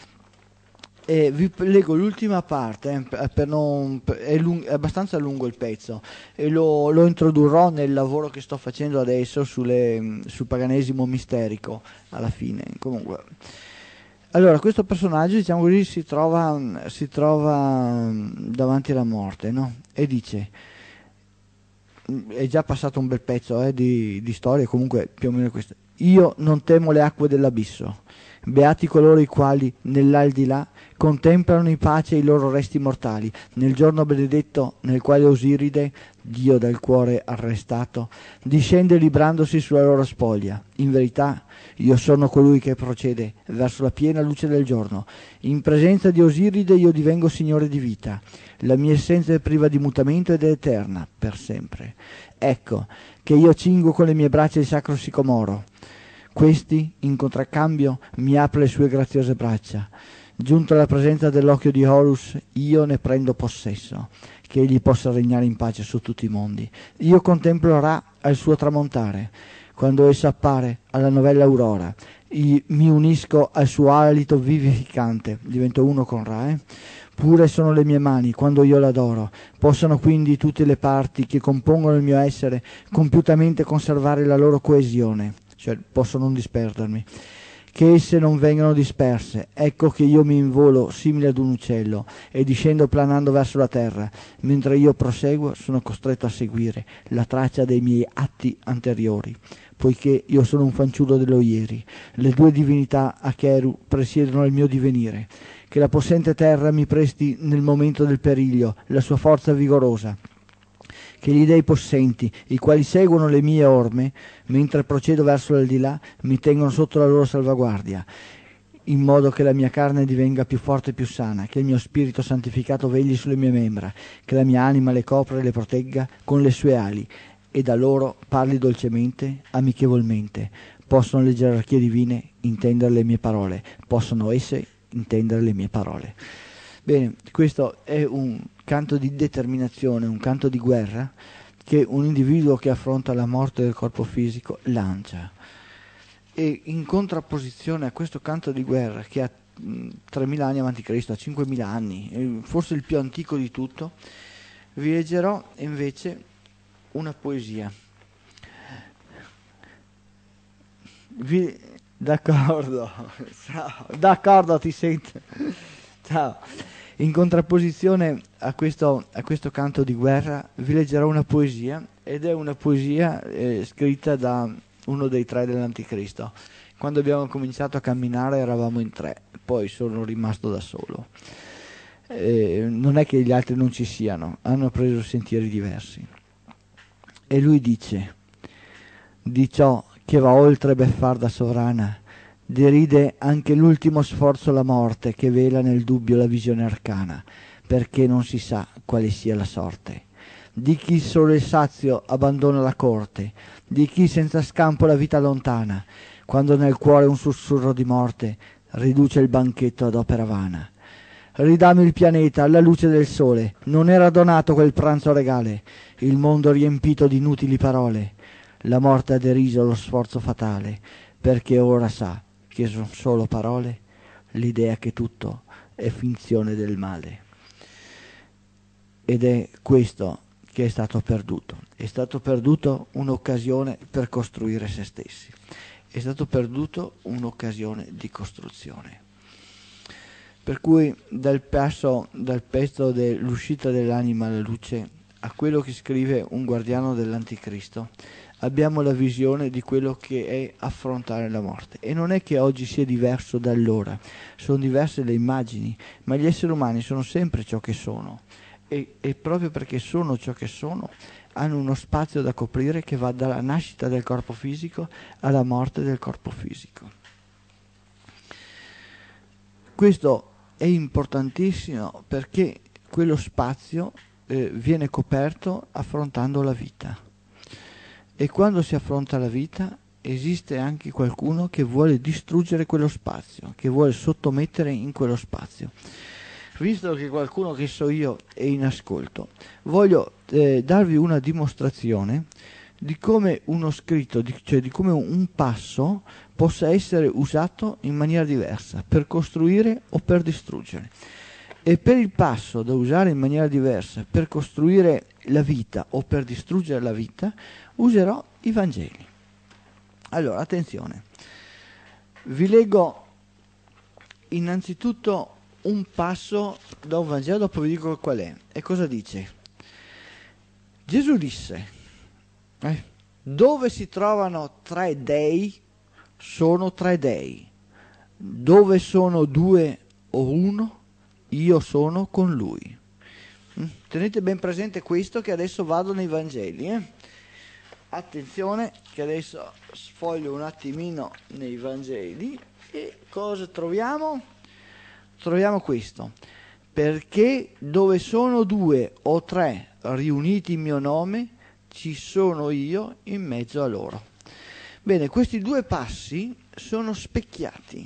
S1: Vi leggo l'ultima parte, è abbastanza lungo il pezzo, e lo introdurrò nel lavoro che sto facendo adesso sul paganesimo misterico, alla fine. Comunque, allora, questo personaggio, diciamo così, si trova davanti alla morte, no? E dice, è già passato un bel pezzo di storia, comunque più o meno questo: io non temo le acque dell'abisso, beati coloro i quali nell'aldilà contemplano in pace i loro resti mortali, nel giorno benedetto nel quale Osiride, dio dal cuore arrestato, discende librandosi sulla loro spoglia. In verità io sono colui che procede verso la piena luce del giorno. In presenza di Osiride io divengo signore di vita. La mia essenza è priva di mutamento ed è eterna per sempre. Ecco che io cingo con le mie braccia il sacro sicomoro. Questi, in contraccambio, mi apre le sue graziose braccia. Giunto alla presenza dell'occhio di Horus, io ne prendo possesso, che egli possa regnare in pace su tutti i mondi. Io contemplo Ra al suo tramontare. Quando essa appare alla novella aurora, mi unisco al suo alito vivificante, divento uno con Ra. Pure sono le mie mani, quando io l'adoro. Possono quindi tutte le parti che compongono il mio essere compiutamente conservare la loro coesione, cioè posso non disperdermi. Che esse non vengano disperse, ecco che io mi involo simile ad un uccello e discendo planando verso la terra. Mentre io proseguo sono costretto a seguire la traccia dei miei atti anteriori, poiché io sono un fanciullo dello ieri. Le due divinità Acheru presiedono il mio divenire. Che la possente terra mi presti nel momento del periglio la sua forza vigorosa. Che gli dei possenti, i quali seguono le mie orme, mentre procedo verso l'aldilà, mi tengono sotto la loro salvaguardia, in modo che la mia carne divenga più forte e più sana, che il mio spirito santificato vegli sulle mie membra, che la mia anima le copra e le protegga con le sue ali, e da loro parli dolcemente, amichevolmente. Possono le gerarchie divine intendere le mie parole, possono esse intendere le mie parole. Bene, questo è un canto di determinazione, un canto di guerra che un individuo che affronta la morte del corpo fisico lancia. E in contrapposizione a questo canto di guerra che ha 3.000 anni avanti Cristo, ha 5.000 anni, forse il più antico di tutto, Vi leggerò invece una poesia. D'accordo, ciao, d'accordo, ti sento. Ciao. In contrapposizione a questo canto di guerra vi leggerò una poesia, ed è una poesia scritta da uno dei tre dell'Anticristo. Quando abbiamo cominciato a camminare eravamo in tre, poi sono rimasto da solo. Non è che gli altri non ci siano, hanno preso sentieri diversi. E lui dice: di ciò che va oltre beffarda sovrana, deride anche l'ultimo sforzo la morte, che vela nel dubbio la visione arcana, perché non si sa quale sia la sorte di chi solo il sazio abbandona la corte, di chi senza scampo la vita lontana, quando nel cuore un sussurro di morte riduce il banchetto ad opera vana. Ridammi il pianeta alla luce del sole, non era donato quel pranzo regale, il mondo riempito di inutili parole. La morte ha deriso lo sforzo fatale, perché ora sa che sono solo parole, l'idea che tutto è finzione del male. Ed è questo che è stato perduto. È stato perduto un'occasione per costruire se stessi. È stato perduto un'occasione di costruzione. Per cui dal pezzo dell'uscita dell'anima alla luce a quello che scrive un guardiano dell'Anticristo, abbiamo la visione di quello che è affrontare la morte. E non è che oggi sia diverso da allora, sono diverse le immagini, ma gli esseri umani sono sempre ciò che sono. E proprio perché sono ciò che sono, hanno uno spazio da coprire che va dalla nascita del corpo fisico alla morte del corpo fisico. Questo è importantissimo perché quello spazio viene coperto affrontando la vita. E quando si affronta la vita esiste anche qualcuno che vuole distruggere quello spazio, che vuole sottomettere in quello spazio. Visto che qualcuno che so io è in ascolto, voglio darvi una dimostrazione di come uno scritto, cioè di come un passo possa essere usato in maniera diversa per costruire o per distruggere. E per il passo da usare in maniera diversa per costruire la vita o per distruggere la vita userò i Vangeli. Allora, attenzione, vi leggo innanzitutto un passo da un Vangelo, dopo vi dico qual è. E cosa dice? Gesù disse: dove si trovano tre dei, sono tre dei. Dove sono due o uno, io sono con lui. Tenete ben presente questo, che adesso vado nei Vangeli. Attenzione, che adesso sfoglio un attimino nei Vangeli. E cosa troviamo? Troviamo questo: perché dove sono due o tre riuniti in mio nome, ci sono io in mezzo a loro. Bene, questi due passi sono specchiati,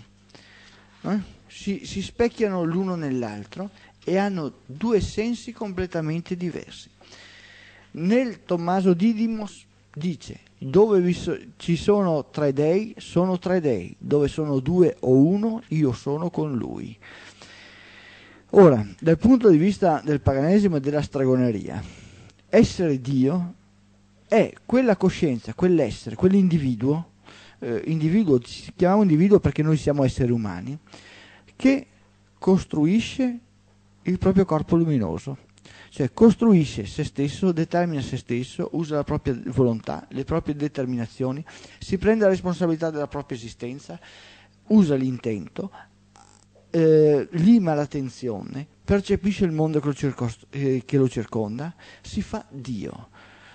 S1: si specchiano l'uno nell'altro e hanno due sensi completamente diversi. Nel Tommaso Didimo dice: dove ci sono tre dei, sono tre dei, dove sono due o uno, io sono con lui. Ora, dal punto di vista del paganesimo e della stregoneria, essere Dio è quella coscienza, quell'essere, quell'individuo, si chiama individuo perché noi siamo esseri umani, che costruisce il proprio corpo luminoso, cioè costruisce se stesso, determina se stesso, usa la propria volontà, le proprie determinazioni, si prende la responsabilità della propria esistenza, usa l'intento, lima l'attenzione, percepisce il mondo che lo circonda, si fa Dio.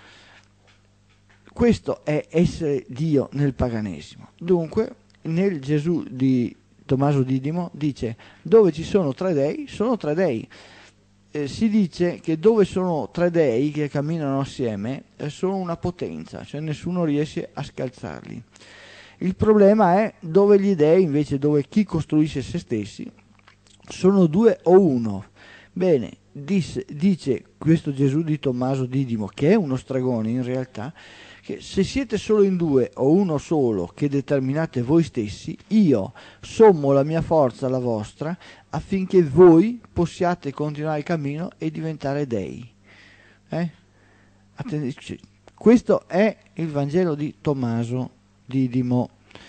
S1: Questo è essere Dio nel paganesimo. Dunque, nel Gesù di Tommaso Didimo dice: dove ci sono tre dei, sono tre dei. Si dice che dove sono tre dei che camminano assieme sono una potenza, cioè nessuno riesce a scalzarli. Il problema è dove gli dei, invece, dove chi costruisce se stessi, sono due o uno. Bene, dice questo Gesù di Tommaso Didimo, che è uno stregone in realtà, che se siete solo in due o uno solo che determinate voi stessi, io sommo la mia forza alla vostra affinché voi possiate continuare il cammino e diventare dei. Questo è il Vangelo di Tommaso Didimo.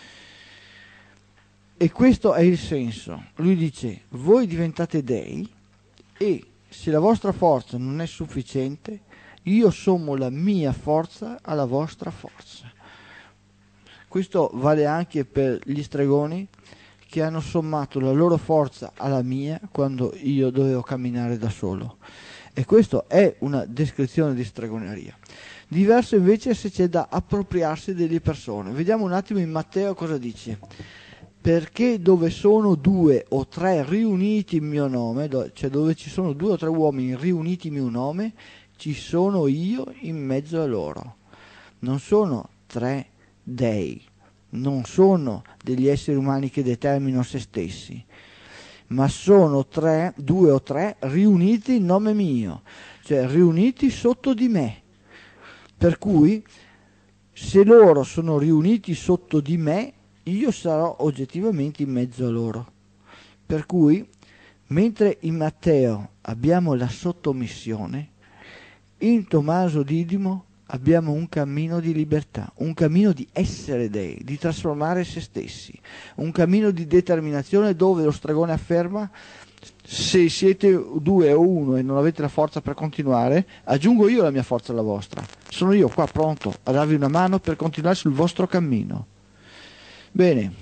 S1: E questo è il senso. Lui dice: voi diventate dei, e se la vostra forza non è sufficiente, io sommo la mia forza alla vostra forza. Questo vale anche per gli stregoni, che hanno sommato la loro forza alla mia quando io dovevo camminare da solo. E questo è una descrizione di stregoneria. Diverso invece se c'è da appropriarsi delle persone. Vediamo un attimo in Matteo cosa dice. Perché dove sono 2 o 3 riuniti in mio nome, cioè dove ci sono 2 o 3 uomini riuniti in mio nome, ci sono io in mezzo a loro. Non sono 3 dei, non sono degli esseri umani che determinano se stessi, ma sono 2 o 3 riuniti in nome mio, cioè riuniti sotto di me. Per cui se loro sono riuniti sotto di me, io sarò oggettivamente in mezzo a loro. Per cui, mentre in Matteo abbiamo la sottomissione, in Tommaso Didimo abbiamo un cammino di libertà, un cammino di essere dei, di trasformare se stessi, un cammino di determinazione dove lo stregone afferma: se siete 2 o 1 e non avete la forza per continuare, aggiungo io la mia forza alla vostra. Sono io qua pronto a darvi una mano per continuare sul vostro cammino. Bene,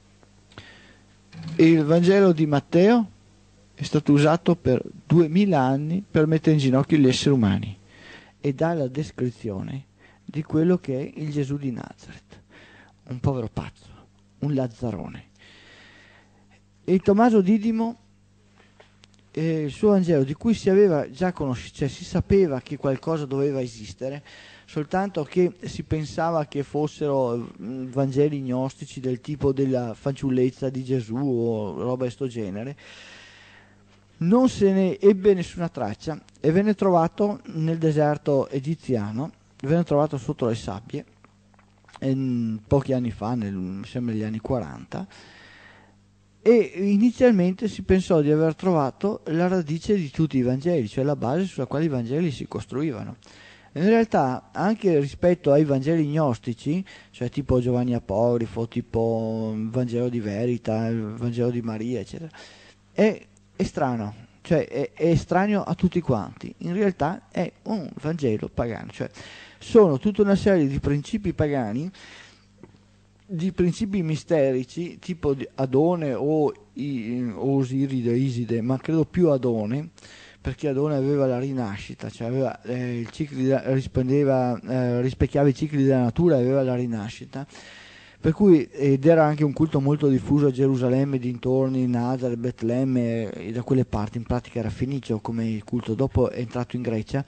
S1: il Vangelo di Matteo è stato usato per 2000 anni per mettere in ginocchio gli esseri umani e dà la descrizione di quello che è il Gesù di Nazareth, un povero pazzo, un lazzarone. E il Tommaso Didimo, il suo Vangelo, di cui si aveva già cioè si sapeva che qualcosa doveva esistere, soltanto che si pensava che fossero Vangeli gnostici del tipo della fanciullezza di Gesù o roba di sto genere. Non se ne ebbe nessuna traccia e venne trovato nel deserto egiziano, venne trovato sotto le sabbie pochi anni fa, mi sembra negli anni 40, e inizialmente si pensò di aver trovato la radice di tutti i Vangeli, cioè la base sulla quale i Vangeli si costruivano. In realtà, anche rispetto ai Vangeli gnostici, cioè tipo Giovanni Apocrifo, tipo il Vangelo di Verita, il Vangelo di Maria, eccetera, è strano, cioè è estraneo a tutti quanti. In realtà è un Vangelo pagano, cioè sono tutta una serie di principi pagani, di principi misterici, tipo di Adone o Osiride, Iside, ma credo più Adone, perché Adone aveva la rinascita, cioè aveva, rispecchiava i cicli della natura e aveva la rinascita, per cui ed era anche un culto molto diffuso a Gerusalemme, dintorni, Nazareth, Betlemme, e da quelle parti. In pratica era fenicio come il culto, dopo è entrato in Grecia,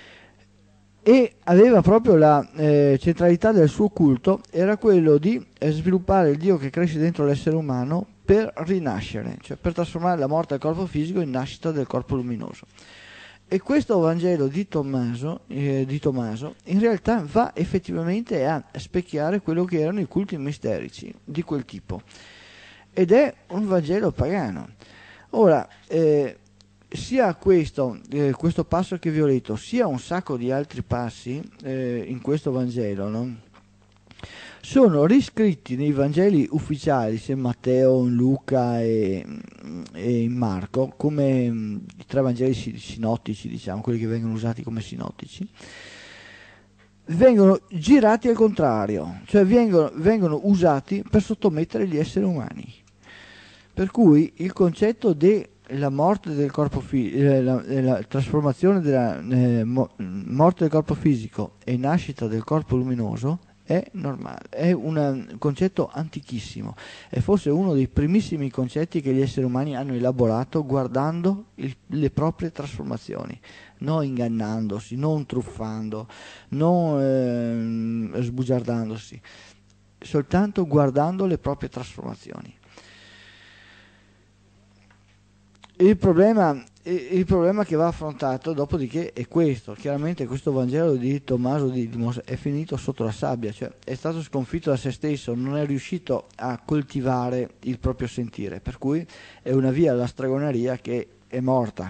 S1: e aveva proprio la centralità del suo culto era quello di sviluppare il Dio che cresce dentro l'essere umano per rinascere, cioè per trasformare la morte del corpo fisico in nascita del corpo luminoso. E questo Vangelo di Tommaso in realtà va effettivamente a specchiare quello che erano i culti misterici di quel tipo, ed è un Vangelo pagano. Ora, sia questo passo che vi ho letto, sia un sacco di altri passi in questo Vangelo, no? Sono riscritti nei Vangeli ufficiali, sia in Matteo, in Luca e in Marco, come i 3 Vangeli sinottici, diciamo, quelli che vengono usati come sinottici, vengono girati al contrario, cioè vengono usati per sottomettere gli esseri umani. Per cui il concetto della morte del corpo la trasformazione della morte del corpo fisico e nascita del corpo luminoso è normale, è un concetto antichissimo, è forse uno dei primissimi concetti che gli esseri umani hanno elaborato guardando le proprie trasformazioni, non ingannandosi, non truffando, non sbugiardandosi, soltanto guardando le proprie trasformazioni. Il problema che va affrontato dopodiché è questo: chiaramente questo Vangelo di Tommaso Didimo è finito sotto la sabbia, cioè è stato sconfitto da se stesso, non è riuscito a coltivare il proprio sentire, per cui è una via alla stregoneria che è morta,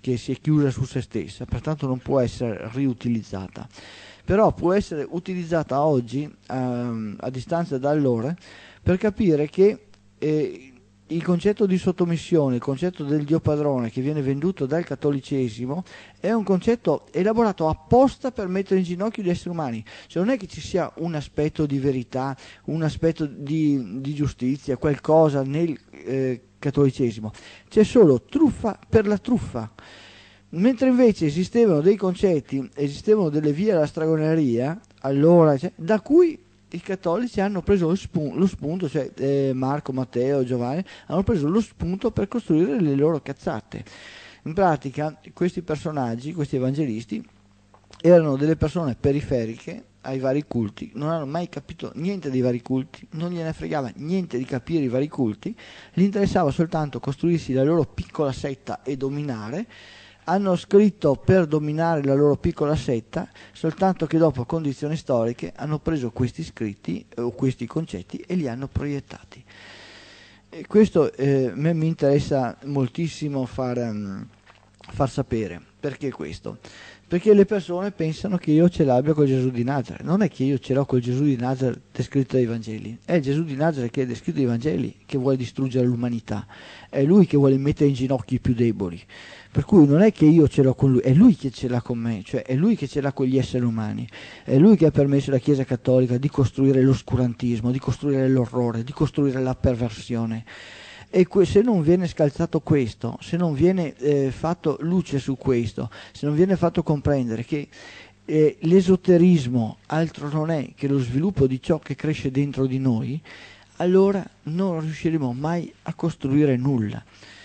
S1: che si è chiusa su se stessa, pertanto non può essere riutilizzata. Però può essere utilizzata oggi, a distanza da allora, per capire che il concetto di sottomissione, il concetto del Dio padrone che viene venduto dal cattolicesimo, è un concetto elaborato apposta per mettere in ginocchio gli esseri umani. Cioè non è che ci sia un aspetto di verità, un aspetto di giustizia, qualcosa nel cattolicesimo, c'è solo truffa per la truffa. Mentre invece esistevano dei concetti, esistevano delle vie alla stregoneria, allora, da cui i cattolici hanno preso lo spunto, cioè Marco, Matteo, Giovanni, hanno preso lo spunto per costruire le loro cazzate. In pratica questi personaggi, questi evangelisti, erano delle persone periferiche ai vari culti, non hanno mai capito niente dei vari culti, non gliene fregava niente di capire i vari culti, gli interessava soltanto costruirsi la loro piccola setta e dominare. Hanno scritto per dominare la loro piccola setta, soltanto che dopo condizioni storiche hanno preso questi scritti o questi concetti e li hanno proiettati. E questo a me mi interessa moltissimo far sapere. Perché questo? Perché le persone pensano che io ce l'abbia col Gesù di Nazareth. Non è che io ce l'ho col Gesù di Nazareth descritto dai Vangeli, è il Gesù di Nazareth che è descritto dai Vangeli che vuole distruggere l'umanità, è lui che vuole mettere in ginocchio i più deboli. Per cui non è che io ce l'ho con lui, è lui che ce l'ha con me, cioè è lui che ce l'ha con gli esseri umani, è lui che ha permesso alla Chiesa Cattolica di costruire l'oscurantismo, di costruire l'orrore, di costruire la perversione. E se non viene scalzato questo, se non viene fatto luce su questo, se non viene fatto comprendere che l'esoterismo altro non è che lo sviluppo di ciò che cresce dentro di noi, allora non riusciremo mai a costruire nulla.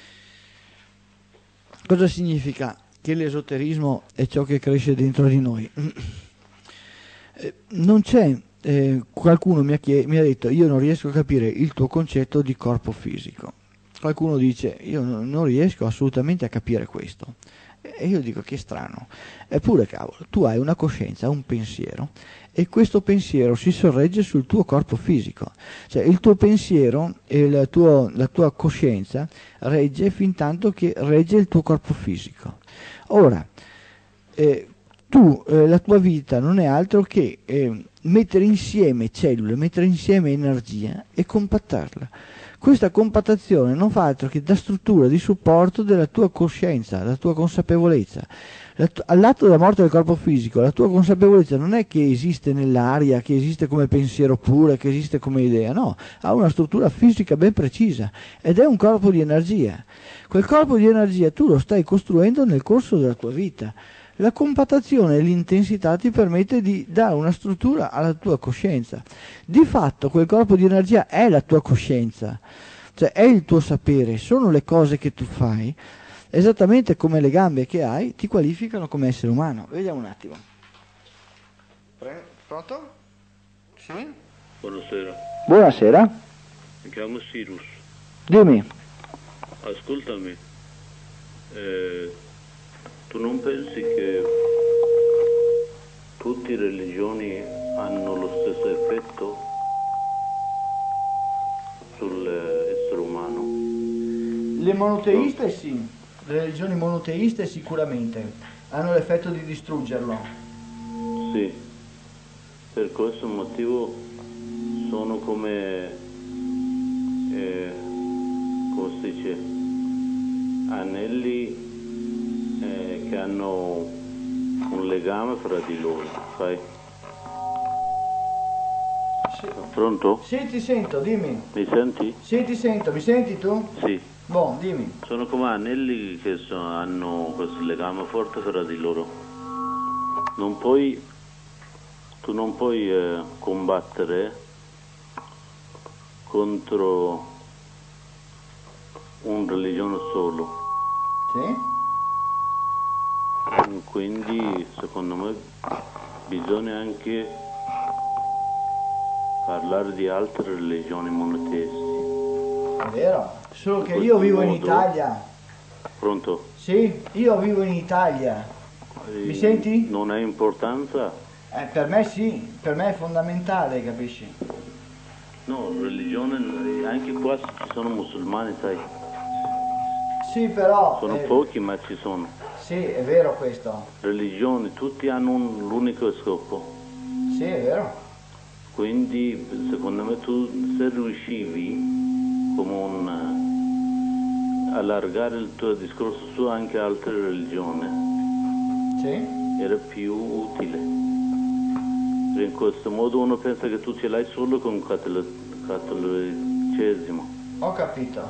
S1: Cosa significa che l'esoterismo è ciò che cresce dentro di noi? Non c'è, qualcuno mi ha detto, io non riesco a capire il tuo concetto di corpo fisico. Qualcuno dice, io non riesco assolutamente a capire questo. E io dico, che strano. Eppure, cavolo, tu hai una coscienza, un pensiero, e questo pensiero si sorregge sul tuo corpo fisico. Cioè il tuo pensiero e la tua coscienza regge fin tanto che regge il tuo corpo fisico. Ora, la tua vita non è altro che mettere insieme cellule, mettere insieme energia e compattarla. Questa compattazione non fa altro che da struttura di supporto della tua coscienza, della tua consapevolezza. All'atto della morte del corpo fisico, la tua consapevolezza non è che esiste nell'aria, che esiste come pensiero pure, che esiste come idea, no, ha una struttura fisica ben precisa ed è un corpo di energia. Quel corpo di energia tu lo stai costruendo nel corso della tua vita. La compattazione e l'intensità ti permette di dare una struttura alla tua coscienza. Di fatto quel corpo di energia è la tua coscienza, cioè è il tuo sapere, sono le cose che tu fai, esattamente come le gambe che hai ti qualificano come essere umano. Vediamo un attimo. Pronto? Sì?
S2: Buonasera.
S1: Buonasera.
S2: Mi chiamo Sirus.
S1: Dimmi.
S2: Ascoltami. Tu non pensi che tutte le religioni hanno lo stesso effetto sull'essere umano?
S1: Le monoteiste sì, le religioni monoteiste sicuramente hanno l'effetto di distruggerlo.
S2: Sì, per questo motivo sono come si dice, anelli che hanno un legame fra di loro, sai?
S1: Sì.
S2: Pronto?
S1: Sì, ti sento, dimmi.
S2: Mi senti?
S1: Sì, ti sento, mi senti tu?
S2: Sì.
S1: Boh, dimmi.
S2: Sono come anelli che hanno questo legame forte fra di loro. Tu non puoi combattere contro un religione solo.
S1: Sì?
S2: Quindi secondo me bisogna anche parlare di altre religioni monoteisti.
S1: È vero, solo che io vivo in Italia.
S2: Pronto?
S1: Sì, io vivo in Italia. Mi senti?
S2: Non ha importanza?
S1: Per me sì, per me è fondamentale, capisci?
S2: No, religione, anche qua ci sono musulmani, sai?
S1: Sì, però...
S2: Sono pochi, ma ci sono.
S1: Sì, è vero questo.
S2: Religioni, tutti hanno l'unico scopo.
S1: Sì, è vero.
S2: Quindi, secondo me, tu se riuscivi come allargare il tuo discorso su anche altre religioni,
S1: Sì.
S2: era più utile. In questo modo uno pensa che tu ce l'hai solo con il cattolicesimo.
S1: Ho capito.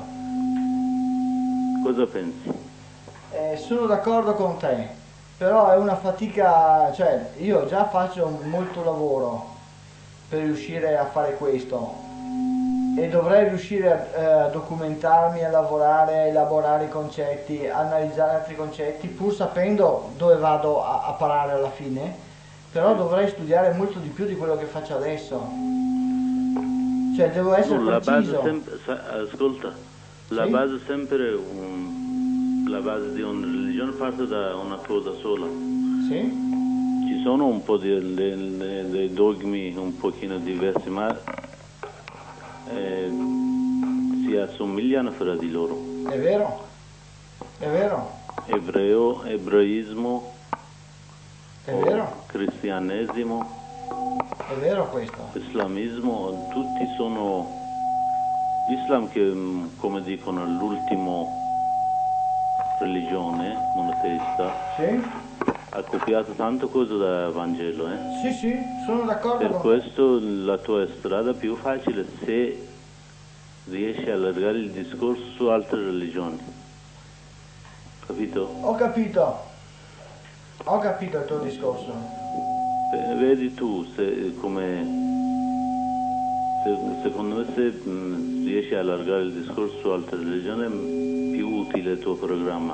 S2: Cosa pensi?
S1: Sono d'accordo con te, però è una fatica, cioè io già faccio molto lavoro per riuscire a fare questo e dovrei riuscire a documentarmi, a lavorare, a elaborare i concetti, analizzare altri concetti, pur sapendo dove vado a parare alla fine, però dovrei studiare molto di più di quello che faccio adesso. Cioè devo essere
S2: No, la base
S1: preciso.
S2: sempre, ascolta, la
S1: Sì?
S2: base sempre, la base di una religione parte da una cosa sola.
S1: Sì?
S2: Ci sono un po' dei dogmi un pochino diversi, ma si assomigliano fra di loro.
S1: È vero? È vero?
S2: Ebraismo,
S1: È vero?
S2: cristianesimo,
S1: È vero questo?
S2: islamismo, tutti sono... Islam che, come dicono, è l'ultimo religione monoteista,
S1: Sì?
S2: ha copiato tante cose dal Vangelo.
S1: Sì, sì, sono d'accordo
S2: Per
S1: con te.
S2: questo la tua strada più facile se riesci a allargare il discorso su altre religioni. Capito?
S1: Ho capito. Ho capito il tuo discorso.
S2: Vedi tu secondo me se riesci a allargare il discorso su altre religioni è più utile il tuo programma.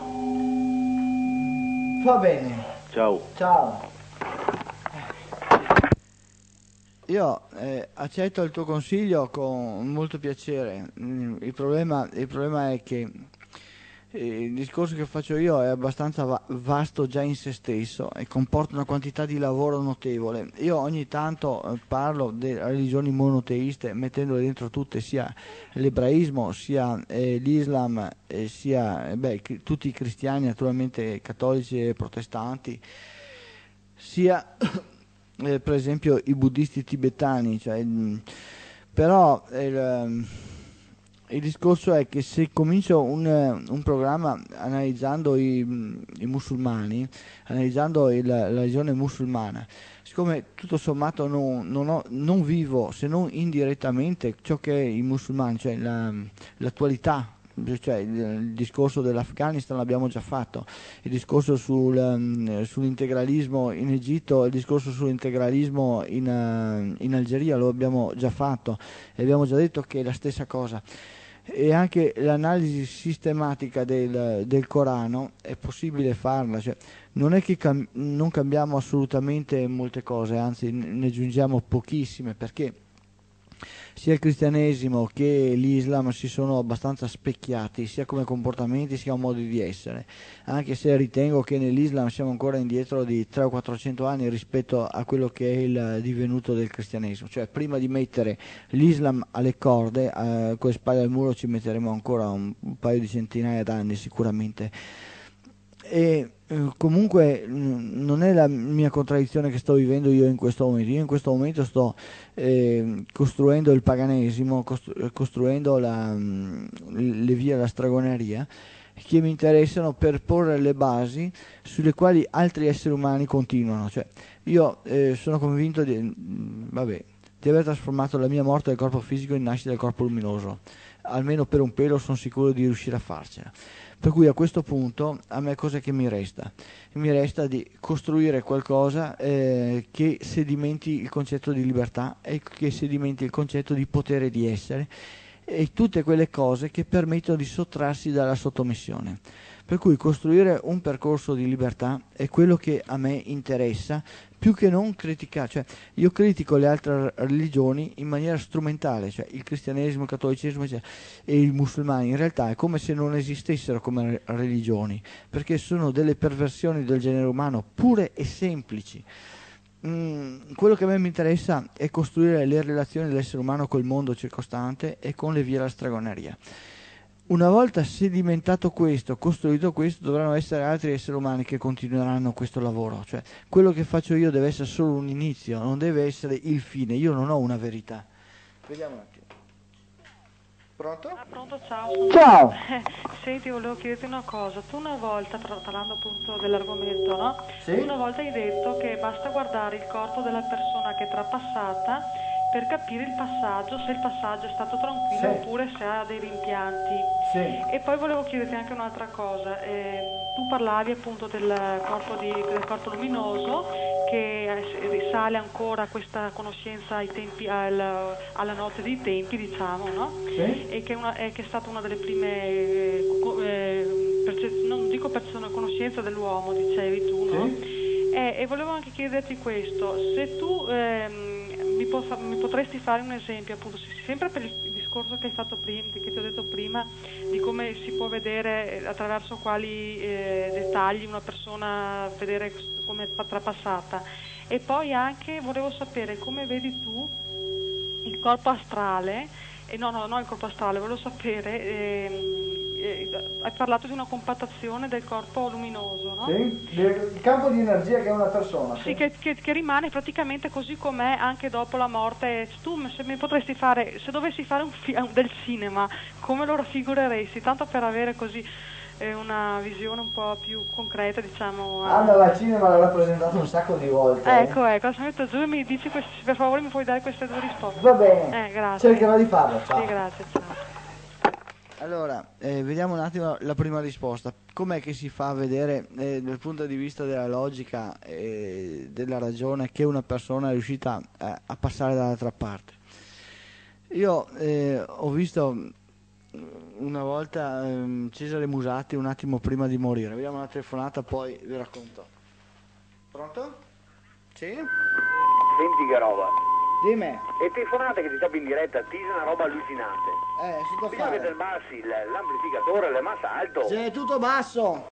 S1: Va bene.
S2: Ciao.
S1: Ciao. Io accetto il tuo consiglio con molto piacere. Il problema è che il discorso che faccio io è abbastanza vasto già in se stesso e comporta una quantità di lavoro notevole. Io ogni tanto parlo delle religioni monoteiste mettendole dentro tutte, sia l'ebraismo, sia l'Islam, sia tutti i cristiani, naturalmente cattolici e protestanti, sia per esempio i buddisti tibetani, però il discorso è che se comincio un programma analizzando i musulmani, analizzando la religione musulmana, siccome tutto sommato non vivo se non indirettamente ciò che è i musulmani, cioè l'attualità, cioè il discorso dell'Afghanistan l'abbiamo già fatto, il discorso sull'integralismo in Egitto, il discorso sull'integralismo in Algeria lo abbiamo già fatto e abbiamo già detto che è la stessa cosa. E anche l'analisi sistematica del Corano è possibile farla, cioè non è che non cambiamo assolutamente molte cose, anzi ne aggiungiamo pochissime, perché sia il cristianesimo che l'Islam si sono abbastanza specchiati, sia come comportamenti sia come modi di essere, anche se ritengo che nell'Islam siamo ancora indietro di 300 o 400 anni rispetto a quello che è il divenuto del cristianesimo, cioè prima di mettere l'Islam alle corde, con le spalle al muro ci metteremo ancora un paio di centinaia d'anni sicuramente. E comunque non è la mia contraddizione che sto vivendo io in questo momento. Io in questo momento sto costruendo il paganesimo, costruendo le vie alla stregoneria che mi interessano per porre le basi sulle quali altri esseri umani continuano. Cioè, io sono convinto di aver trasformato la mia morte del corpo fisico in nascita del corpo luminoso. Almeno per un pelo sono sicuro di riuscire a farcela. Per cui a questo punto a me cosa che mi resta? Mi resta di costruire qualcosa che sedimenti il concetto di libertà e che sedimenti il concetto di potere di essere e tutte quelle cose che permettono di sottrarsi dalla sottomissione. Per cui costruire un percorso di libertà è quello che a me interessa, più che non criticare, cioè io critico le altre religioni in maniera strumentale, cioè il cristianesimo, il cattolicesimo e i musulmani, in realtà è come se non esistessero come religioni, perché sono delle perversioni del genere umano pure e semplici. Quello che a me mi interessa è costruire le relazioni dell'essere umano col mondo circostante e con le vie alla stregoneria. Una volta sedimentato questo, costruito questo, dovranno essere altri esseri umani che continueranno questo lavoro. Cioè, quello che faccio io deve essere solo un inizio, non deve essere il fine. Io non ho una verità. Vediamo un attimo. Pronto?
S3: Ah, pronto, ciao.
S1: Ciao!
S3: Senti, volevo chiederti una cosa. Tu una volta, parlando appunto dell'argomento, no?
S1: Sì?
S3: Tu una volta hai detto che basta guardare il corpo della persona che è trapassata per capire il passaggio, se il passaggio è stato tranquillo
S1: Sì.
S3: oppure se ha dei rimpianti.
S1: Sì.
S3: E poi volevo chiederti anche un'altra cosa. Tu parlavi appunto del corpo luminoso che risale ancora a questa conoscenza ai tempi, alla notte dei tempi, diciamo, no?
S1: Sì?
S3: E che è stata una delle prime, non dico conoscenza dell'uomo, dicevi tu, no?
S1: Sì?
S3: E volevo anche chiederti questo, se tu mi potresti fare un esempio, appunto, sempre per il discorso che hai fatto prima, che ti ho detto prima, di come si può vedere, attraverso quali dettagli una persona vedere come è trapassata. E poi anche volevo sapere come vedi tu il corpo astrale, no, il corpo astrale, volevo sapere, hai parlato di una compattazione del corpo luminoso, no?
S1: Sì? Il campo di energia che è una persona.
S3: Sì, che rimane praticamente così com'è anche dopo la morte. Tu se mi potresti fare, se dovessi fare del cinema, come lo raffigureresti? Tanto per avere così una visione un po' più concreta, diciamo.
S1: Anna la cinema l'ha rappresentato un sacco di volte.
S3: Ecco, adesso metto giù e mi dici, per favore mi puoi dare queste due risposte?
S1: Va bene.
S3: Grazie.
S1: Cercherò di farlo. Ciao.
S3: Sì, grazie, ciao.
S1: Allora, vediamo un attimo la prima risposta. Com'è che si fa a vedere dal punto di vista della logica e della ragione che una persona è riuscita a passare dall'altra parte? Io ho visto una volta Cesare Musatti un attimo prima di morire. Vediamo una telefonata, poi vi racconto. Pronto? Sì?
S4: Senti che roba.
S1: Dimmi.
S4: E telefonate che ti tapi in diretta, ti è una roba allucinante.
S1: Sotto
S4: Bisogna che
S1: fare.
S4: te abbassi l'amplificatore, le massa alto.
S1: C'è tutto basso.